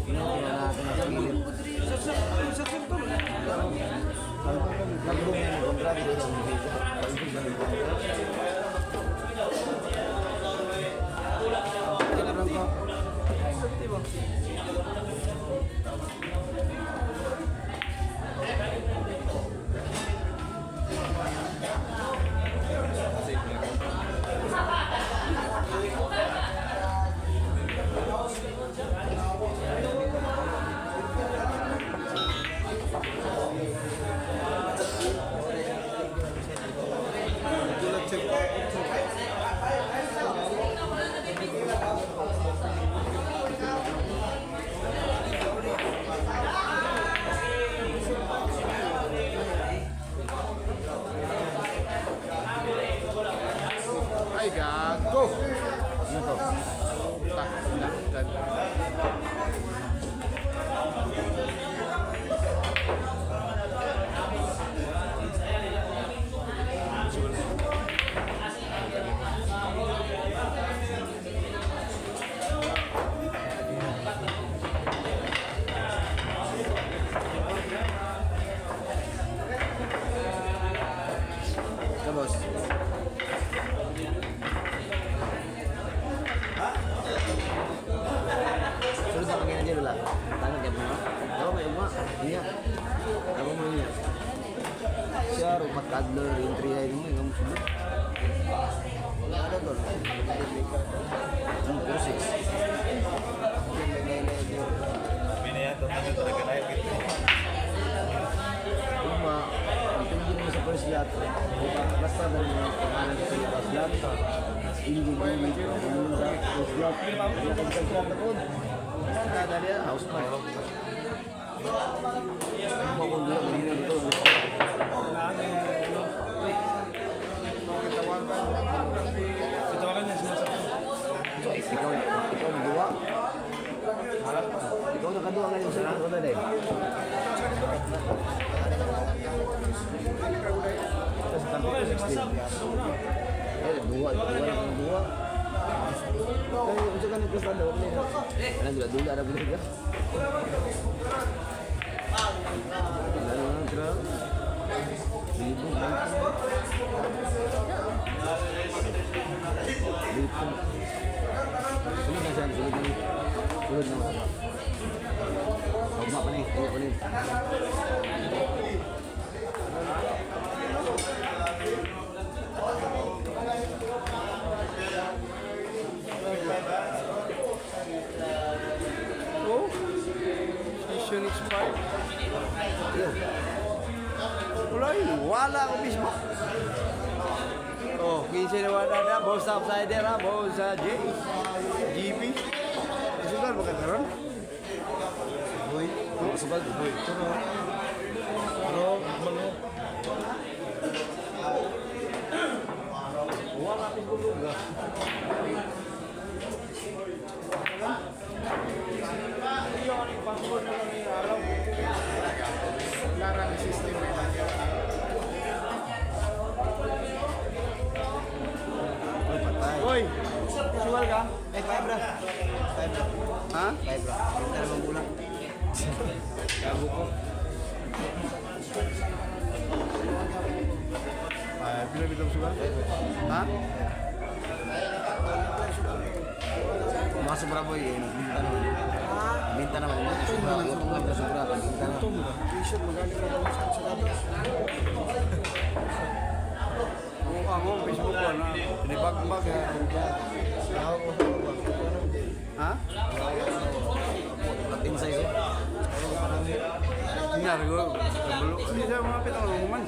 to. Tak, tak. Bos. Suruh tak panggil aja dulu lah. Tangan kayak mana? Tahu mai emak? Iya. Apa mau ini? Siar umat kadler intri aja ini kamu sudah. Enggak ada tuh. Hmm, kursi. Ini ya tentang itu lagi naik gitu. Cuma itu juga seperti silat. Basta dari silat. Ini juga itu silat. Dia kan silat pun. Ada dia haus mah. Mau dulu begini itu. Ketawakannya semua satu. Ikaw, ikaw dua. Ikaw na kadua ngayon sa ako na din. Tapos tampo ko sixteen. Eh, dua, dua, dua. Kaya ito kan ito sa daw nila. Ano dula dula ada boleh ya? Ano na tra? Libo. Libo. Sunod na siya, sunod na. Sunod na. Huwag pa rin, huwag pa rin. Oh, mission expired. Yo. Wala yun, wala ako mismo. Oh, kinsa na wala na, boss outsider ha, boss uh, J, G P. Isugal ba ka karon? Boy, subag boy. Pero, pero, malo. Wala ka gulog ha. Larang system nila. Hoy, isugal ka? Eh, five bro. Five bro. Ha? Five bro. Kita naman bulan. Gago ko. Ah, pila bitong sugal? Ha? Mga sobra boy, eh, minta naman. Minta naman. Sobra, utong nga sobra. Minta naman. T-shirt magaling na naman sa sapatos. Mukha mo, Facebook ko na. Pinibag-bag ha. Ha? Latin size eh. Hingar ko. Hindi siya mga pitang naman.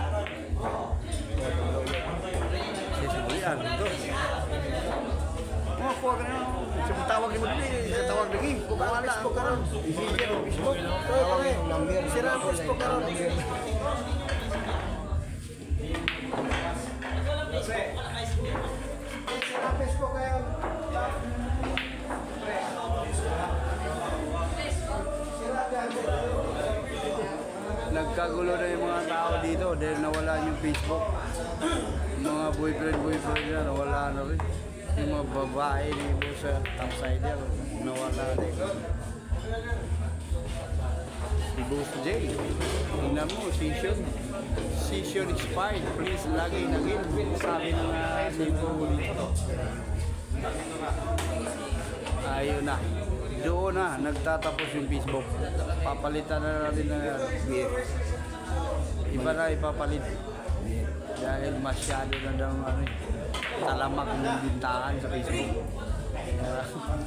Sisibulian ito. Mga kuha ka na. Siya tawag ni Magli. Siya tawag lagi. Wala. Facebook ka ron. Facebook. Tawag ni number. Sira ang Facebook ka ron. Facebook kayo. Nagkagulo na yung mga tao dito dahil nawala yung Facebook. Yung mga boyfriend, boyfriend na nawala na rin. Yung mga babae dito sa topsider, nawala rin. Si Boss J, tingnan mo, session. Session expired. Please, lagay na rin. Sabi ng uh, cellphone dito. Ayun na. Doon na, nagtatapos yung Facebook. Papalitan na natin na yan. Iba na ipapalit. Dahil masyado na daw ano, talamak ng bintahan sa Facebook. Kaya,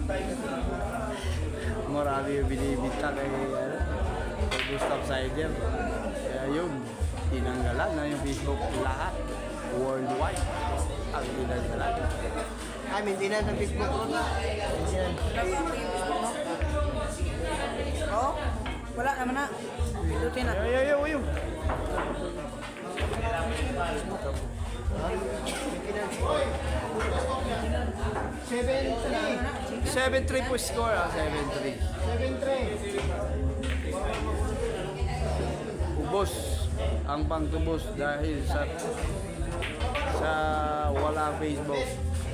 marami yung binibita kay, ano, kay Gustav Sider. Kaya yun, tinanggalan na yung Facebook lahat. Worldwide. Ang tinanggalan. Ay, maintenance ng Facebook ko. Oh, wala naman na. Lutin na. Yo, yo, yo, yo. Seven seven three po score ah, seven three. seven three. Ubos ang pangtubos dahil sa sa walang Facebook.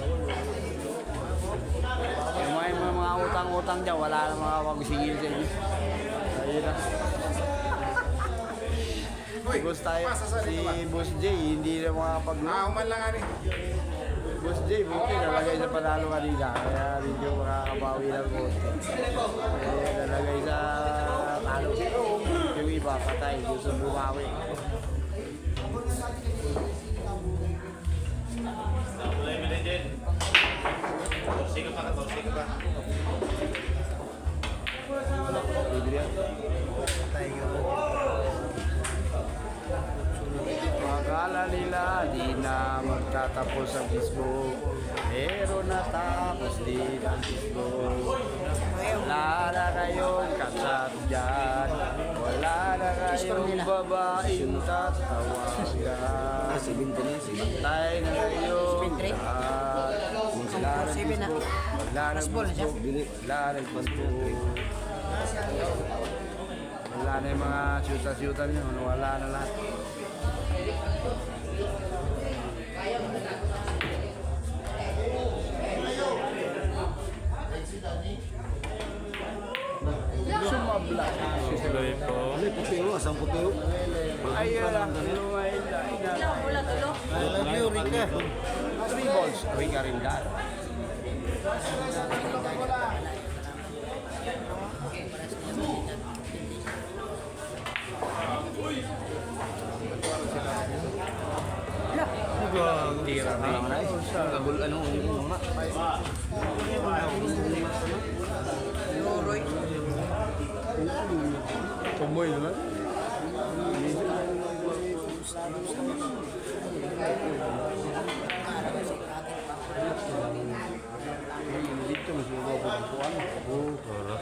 Yung may mga utang-utang dyan, wala na makapag-singil sa inyo. Ayun na. Si Boss tayo, si Boss J, hindi na makapag-log. Ah, uman lang ani. Boss J, buti nalagay sa panalo kanina, kaya hindi makakabawi ng konti. Kaya nalagay sa talo. Yung iba, patay, gusto bumawi. Sige pa, sige pa. Akala nila di na magtatapos ang Facebook, pero natapos din ang Facebook. Wala na kayong katsat dyan, wala na kayong babaeng tatawagan. Patay na kayong lahat. Wala na Facebook, wala na Facebook, wala na Facebook. Wala na yung mga syuta-syutan nyo, wala na lahat. Sumabla. Tuloy po. Ayun lang, lumayin lang. Three balls, away ka rin dahil. Tira na. Kagul ano yung mga. Tumoy naman. Dito mas mababaw ang puwan. Oh, harap.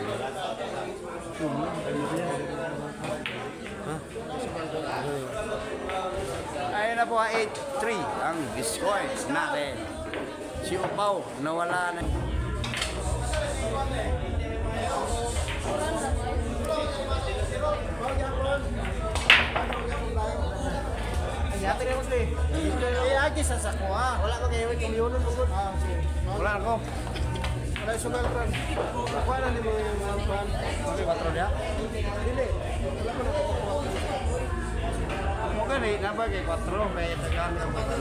Ayun na po, eight three ang score natin. Si Upaw, nawala na. Yate rin mo sli. Eh, agi sa sakwa. Wala ko kayo, kumiyunan mo good. Ah, sige. Wala ako. Wala yung sugal, Fran. Nakuha na ni mo yung mga Fran. Kasi patro niya. Dili. Wala ko na kapakuha. Okay na, nabagay patro. May tagaan ka patro.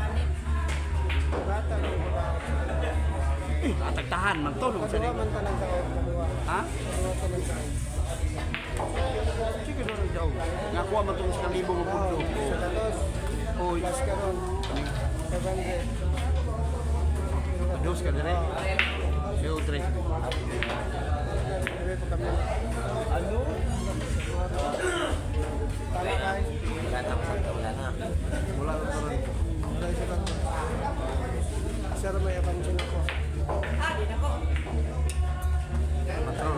Bata na yung mga. Atagtahan, magtulog sa Kaduwa rin. man tanang sa kaduwa. Ha? Kaduwa tanang sa Sige na rin daw. Nakuha mo itong sa libo mo pundo. Sa katos. Uy, Plus ka ron. seven hundred. dos ka na rin. Siyo, tres. Dili po kami. Ano? Tala kay. Wala na wala na. Wala na pa rin. Wala yung sugal. Sir, may abansin ako. Patro.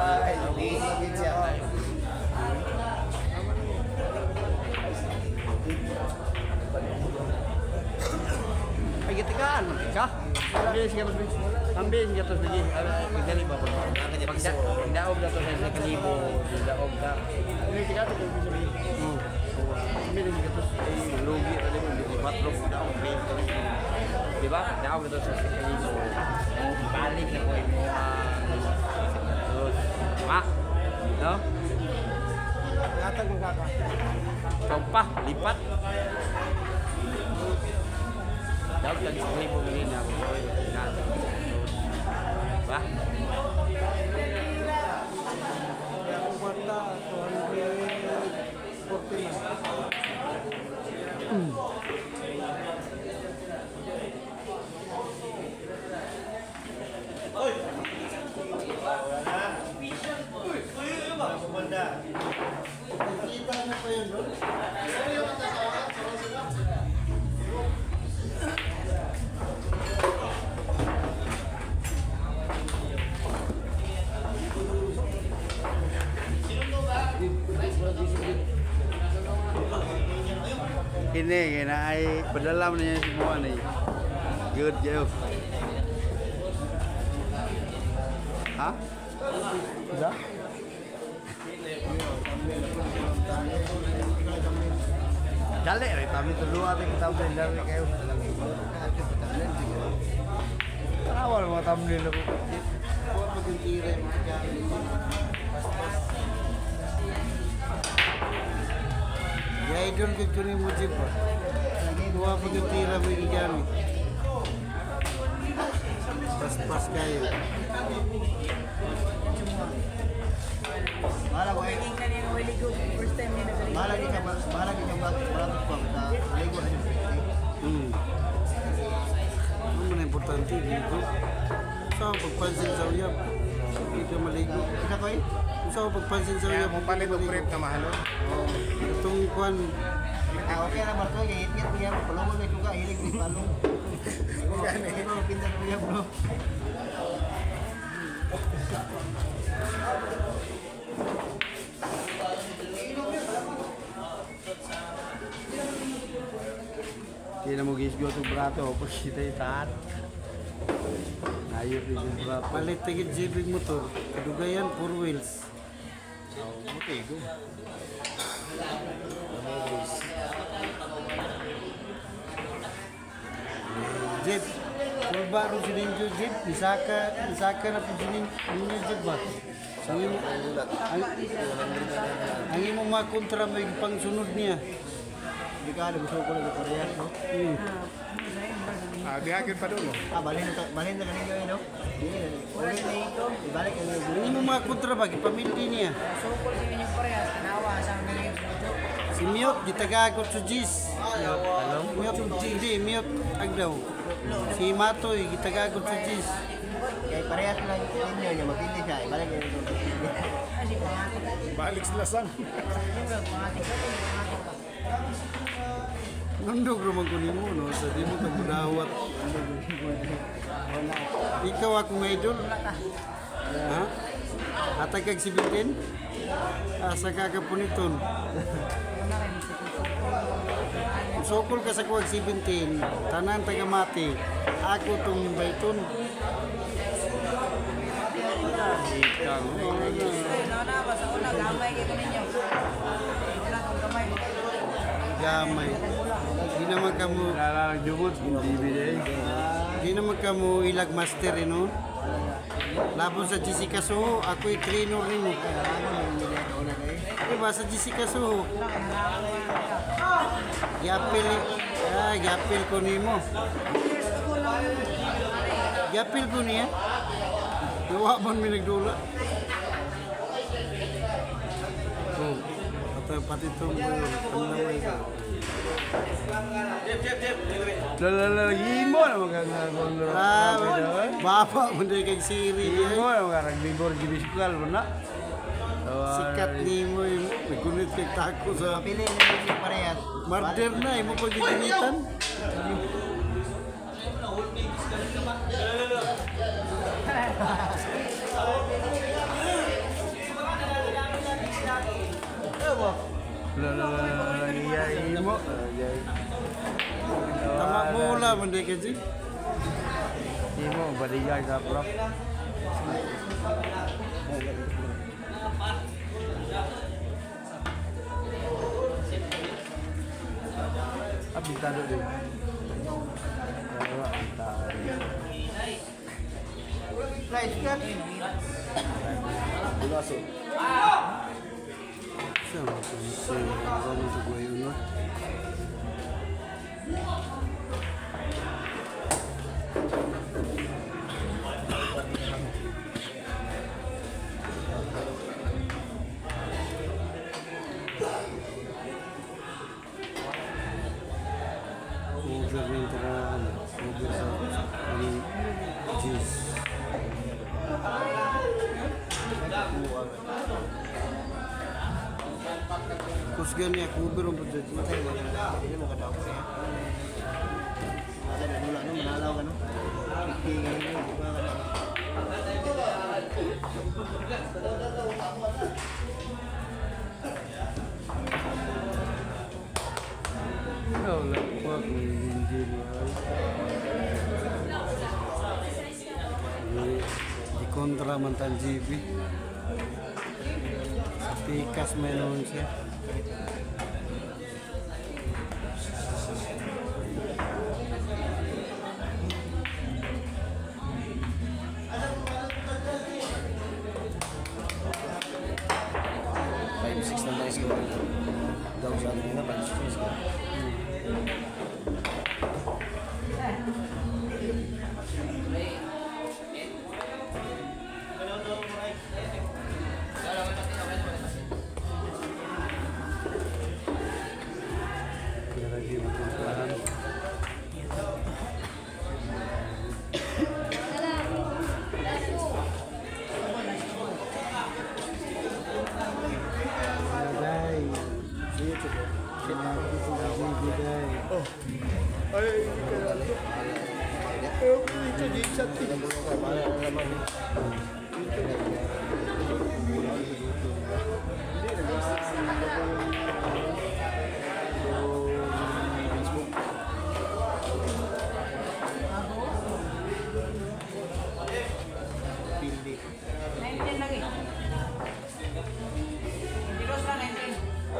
Ay, gitikaan. Ka? Ambil siya mas Ambil siya tos lagi. Pagdali ba po? Pagdaog na to sa kalibo. Pagdaog na. Ini tiga to kung bisa bili. Ambil siya tos. Ay, lugi. Tadi mo. Di patro. Pagdaog. Diba? Pagdaog na to sa kalibo. Balik na po yung mga terus. Ma? No? Latag mo kaka. Pagpa, lipat. Dapat lagi sekali pembeli nak. Bah. Kaya kung kwarta, two forty na. Ini kena ay padalam niya semua nih. Good job. Ha? Sudah? Dali rin, kami tuloy ating kita ulit dali kayo. Awal mo thumbnail ako. Ya idol ke kuni mujib ba. Dua pagtira mo gigamit. Pas-pas kayo. Mahala ko eh. First time niya nagaligo. Mahala din ka, mahala din ka baratos pa. Ligo na siya. Hmm. Ano man importante dito? Sa pagpansin sa uyab, hindi ka maligo. Isa ko eh. Sa pagpansin sa Kaya uyab, mo palit ang brief na mahalo. itong kwan, Ah, okay na Marco, gayit-gayit niya. Palungon na juga, hilig ni palong. Pero pinta ko yan bro. hindi na mo gisgo itong brato, pag kita itaan. Ayos rin yung brato. Palit tigit jibig motor, kadugayan, four wheels. Mutigo. Jeep, kulba rin si Ninjo Jeep, isaka, isaka na po si Ninjo Jeep ba? Ang imo, ang, ang imo mga kontra may pangsunod niya. Hindi ka, gusto ko lang parehas, no? Hmm. Ah, dihagin pa doon mo. Ah, balhin na, balhin na kanina yun, no? Hindi, Wala si Nico. ibalik ang Ang imo mga kontra ba, ipamilti niya. Sukol sa inyong parehas. Kanawa sa mga Si Miyot, gitagagot sa Gis. Miyot, hindi, Miyot, agdaw. Si Matoy, gitagagot sa Gis. kaya parehas lang ninyo niya, mapili siya, ibalik ang Kasi pangatik. Balik sila san. Siyempre, pangatik ko. Pangatik pa. Nandog naman ko ni mo, no? Sa di mo ka mudawat. Ikaw akong idol. Ha? Atag kag si Bitin? Asa ka ka puniton? Sokol ka sa kuwag si Bintin. Tanan taga mati. Ako tong bayton. Ikaw. Ay, nauna ba sa una, gamay kayo ninyo. Wala kang gamay. Gamay. Di naman ka mo... Lalalang jumot, hindi binay. Di naman ka mo ilag master, eh, no? Labon sa Jessica Soho, ako'y trainer ni mo. Diba sa Jessica Soho? Yapil, ah, yapil ko ni mo. Yapil ko niya. Gawa mo mi nagdula. Oh, pati pati itong panaway ka. Lalagi mo na magkakaroon. Ah, baba mo na kay Siri. Mo na magkakaroon. Gibiskal mo na. Sikat ni mo yung nagkunit kay tako sa... Pili na ninyo parehas. Marder na, imo pag giginitan. Lalagi mo. Tama bola mo di kasi. Imo, baligay ka bro. Ah, bintado din. Dalawa, bintado. Right, kan? Bulaso. Sama pun si Romo tu gue yun. Uber ni terang, uber sa ni cheese. Kusgan niya, uber ang budget. Hindi mo kadaw ko siya. Wala na nula no, manalaw ka no. Fifty ngayon yun, di ba kadaw? Oh, lapwag ni Lindy ni Ay. Di ko kontra mantan G B. Pikas menon siya. five six na tayo siguro. Daw siya na five six siguro. nineteen lagi. Terus lah nineteen.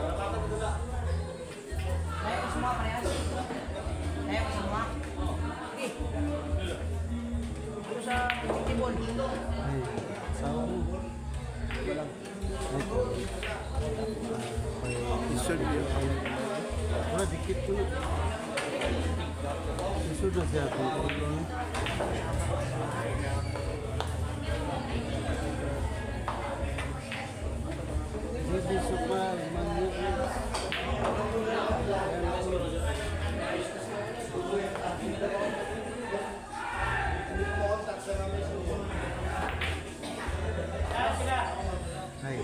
Naik semua parehas. Naik semua. Oke. Terus sa tibon. Wala dikit tuh. Sudah siap kontrolnya. Jadi suka Hai.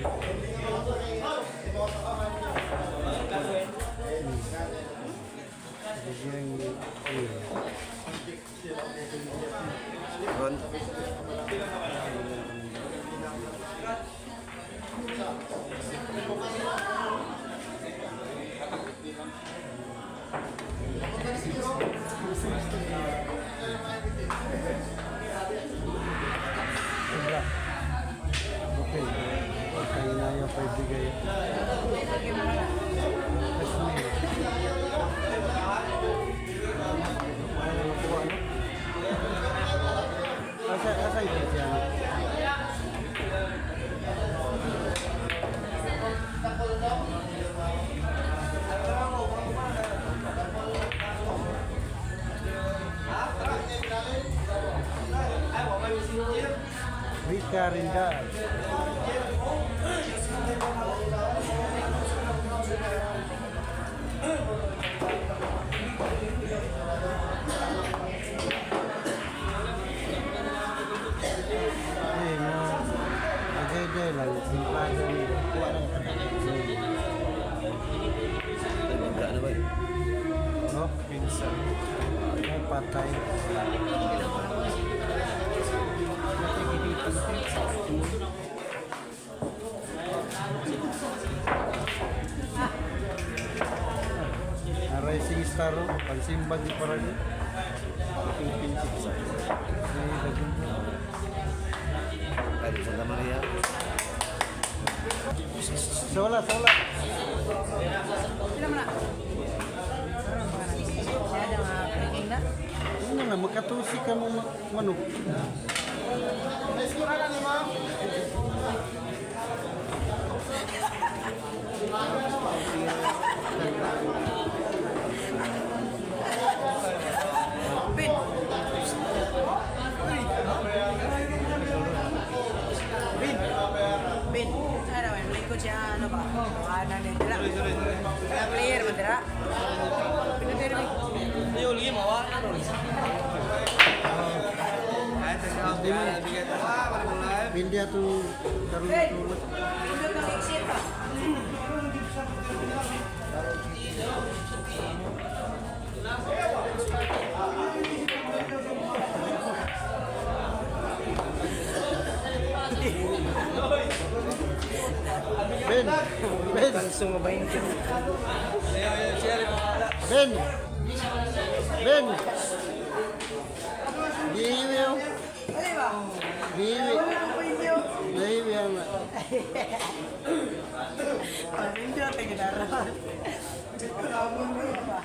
Ron. Oke, kayaknya ya five bigay. Asa asa itu siya. Rika Rinda. Eh, no. Agay-agay lang. Simpada nila. Magka na ba yun? No? Minsan. Ay, patay. Rising Star, pansimbag di parang Tadi Santa Maria. Sola, sola. Sila mana? Saya ada nggak na? Ano na, makatusi ka mo manok. Bin. Bin. Bin. Ada yang beli kunci ano ba? Ano din tira? Player ba tira? Pinatira mi. Ayo lima wa. Pindia tu taruh tu. Udah kang exit pa. Ben, Ben. Langsung mabayin siya. Ben. Ben. Di yun. Ay, ba? Bibi. Ano inyo? Bibi ang... Ano inyo? Tinginaran. Abang mo ba?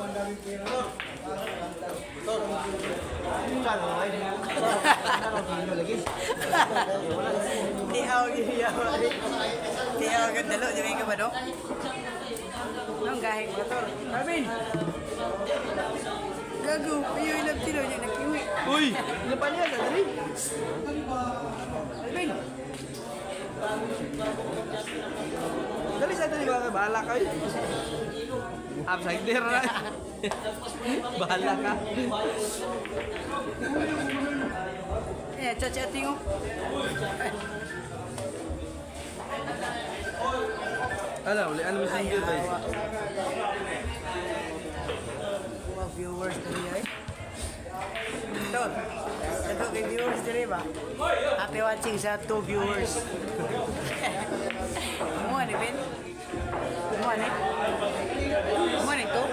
Di ako giniyawa. Di ako gandalo. Di ka ba no? Anong gahing motor? Marvin! Gago! Ayaw ilang tilo niya nagkiwi. Uy! Ano pa niya? Dali! Marvin! Dali sa dali ba? Bahala kayo. Upside there na. Bahala ka. Eh, chat-chatting ko. Ano, uli ano mo sa inyo guys? Mga viewers dali ay. Ito. Ito kay viewers dali ba? Happy watching sa two viewers. Mua ni Ben? Mua ni? Mua ni to?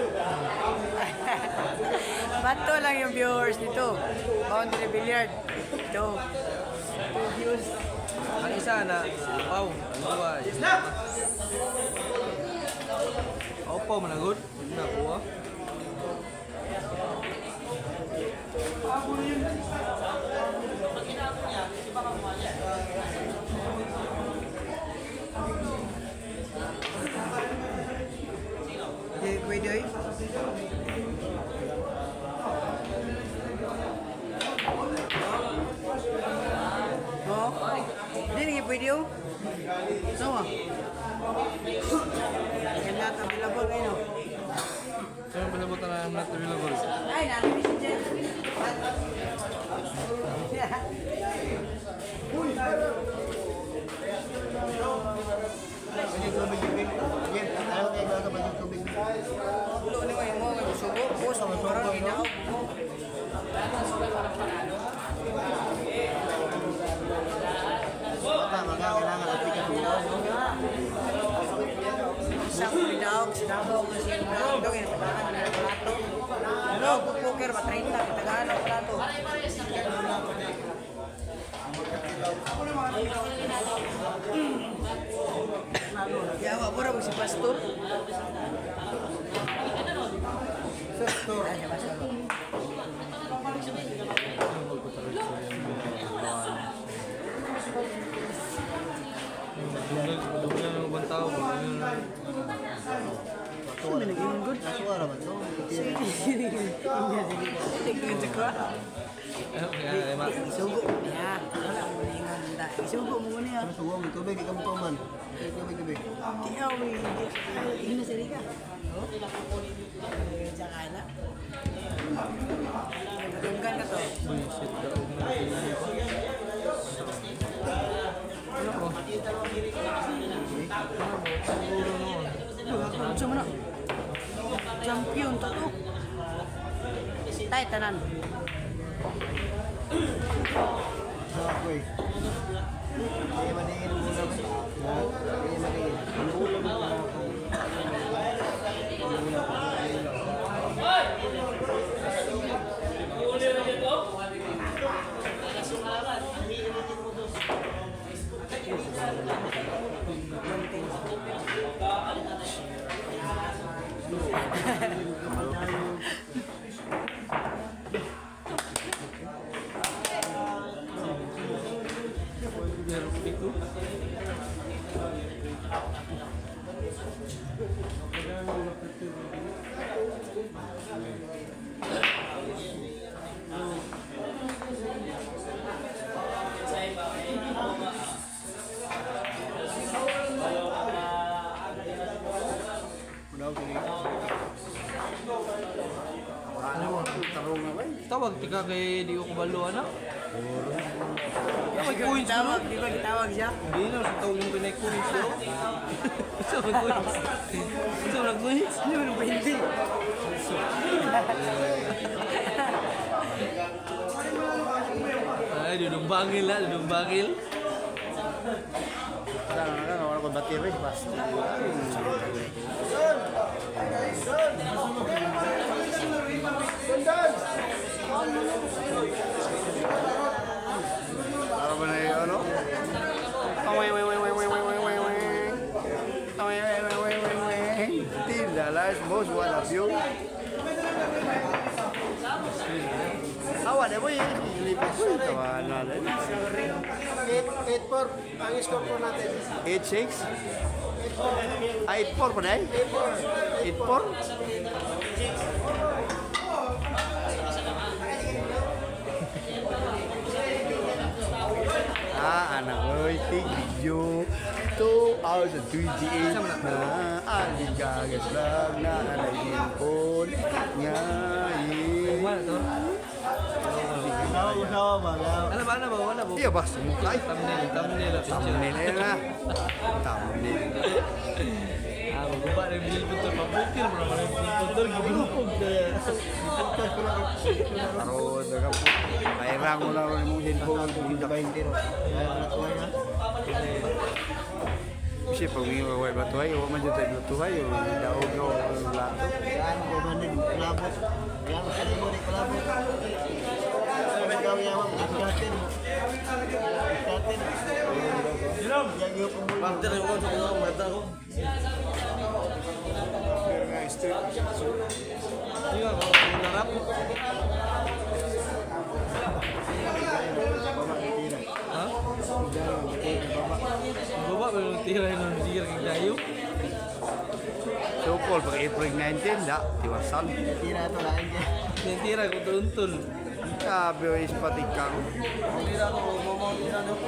Bato lang yung viewers nito. Boundary Billiard. Ito. Two views. Ang isa na, Pau, ang dua. Opo, managot. Nakuha. Di pwede ay. Oh, di ngi pwede oh. Sama. Kaya ta available kayo. Saan palabutan na not available? Ay, nami si Jen. Ulo ni may mo may subo, bus ang parang ginaw. Sa daog, sa daog kasi daog yung tagaan ng plato. Ano, poker ba thirty kita tagaan ng plato. Yawa pura mo si pastor. Pastor. Ay, pastor. Dugal, dugal ng ibang tao. Ano ba naging good? Suara ba to? Sige, sige. Tingnan sa kwa. Isugo mo niya. Wala mo na yung handa. Isugo mo niya. Suwa mo tubig, ikaw mo man. Tubig, tubig. Tiyaw mo yung hindi na sari ka. Diyan ka na. Matunggan ka to. Ano mo na? Champion to to. Tay tanan. Ako'y. Kaya maningin mo na ba? Kaya maningin. Ang ulam mo na ako. Tawag tika kay di ko kabalo anak. Di ba gitawag? Di ba gitawag siya? Hindi na sa tawag yung pinay ko siya. So nag-coins. So nag-coins. Hindi mo nang pwede. Ay, dudong bangil na, dudong bangil. Sana na lang, wala ko battery. Basta. Boss, what up, you? Tawa deh, boy. Lipat boy. Tawa na rin. eight four ang score po natin. eight six? eight four pa na eh? eight four? Ah, anak ko, take video two thousand twenty-eight na aling gagas lang na alayin po ngayon. Ano ba, ano ba, wala ba? Iya ba, sumukay? Thumbnail, thumbnail, picture. Thumbnail na yun na. Thumbnail. Ah, magbuba na yung bilil puntor. Mabukil mo naman yung bilil puntor. Gibulupog na yan. Pero, daga po. Pairang mo lang yung cellphone. Kasi pag may maway batuhay, huwag man dyan tayo batuhay. Daog na ang lato. Yan, kumanin, kulabot. Yan, kasi mo rin kulabot. Ikaw yaman, iskatin. Iskatin. Yan yung kumulong. Pagter yung kong sa kong mata ko. Hindi nga, kung narap. Ha? Baba ba yung tira yung tira kang kayo? So, Paul, pag April nineteen, da, tiwasan. Tira ito lang dyan. Yung tira ko tuntun. Sabi o ispatikang. Tira ko, mamaw tira no.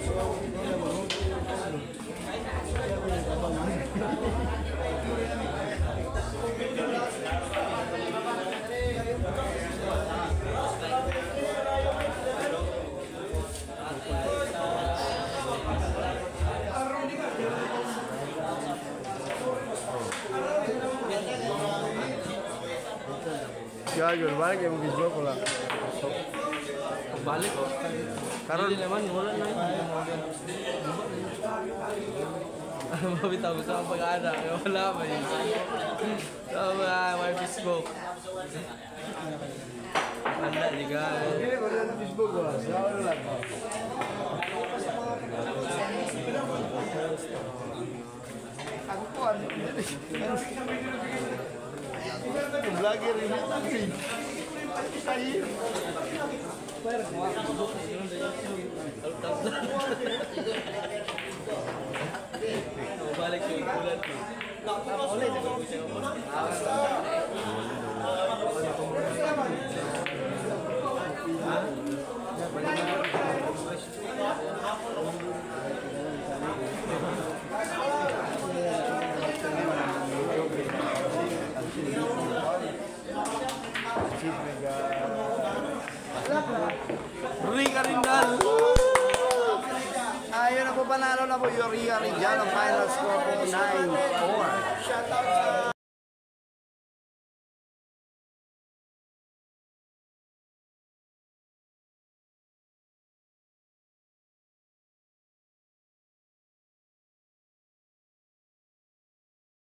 Kaya yun, balik yung Facebook ko lang. Balik ko. Karon, Hindi naman, wala na yun. Mabitaw ko sa pag-aana. Wala ba yun? Sa mga my Facebook. Wala, di ka. hindi ko na Facebook ko. Sa ano lang. Ako po, ano? Vlogger rin natin. Tayo. Balik ko yung kulat ko. Rica Rindal! Ayun na po, panalo na po yung Ria Rinjal. Ang final score po nine four.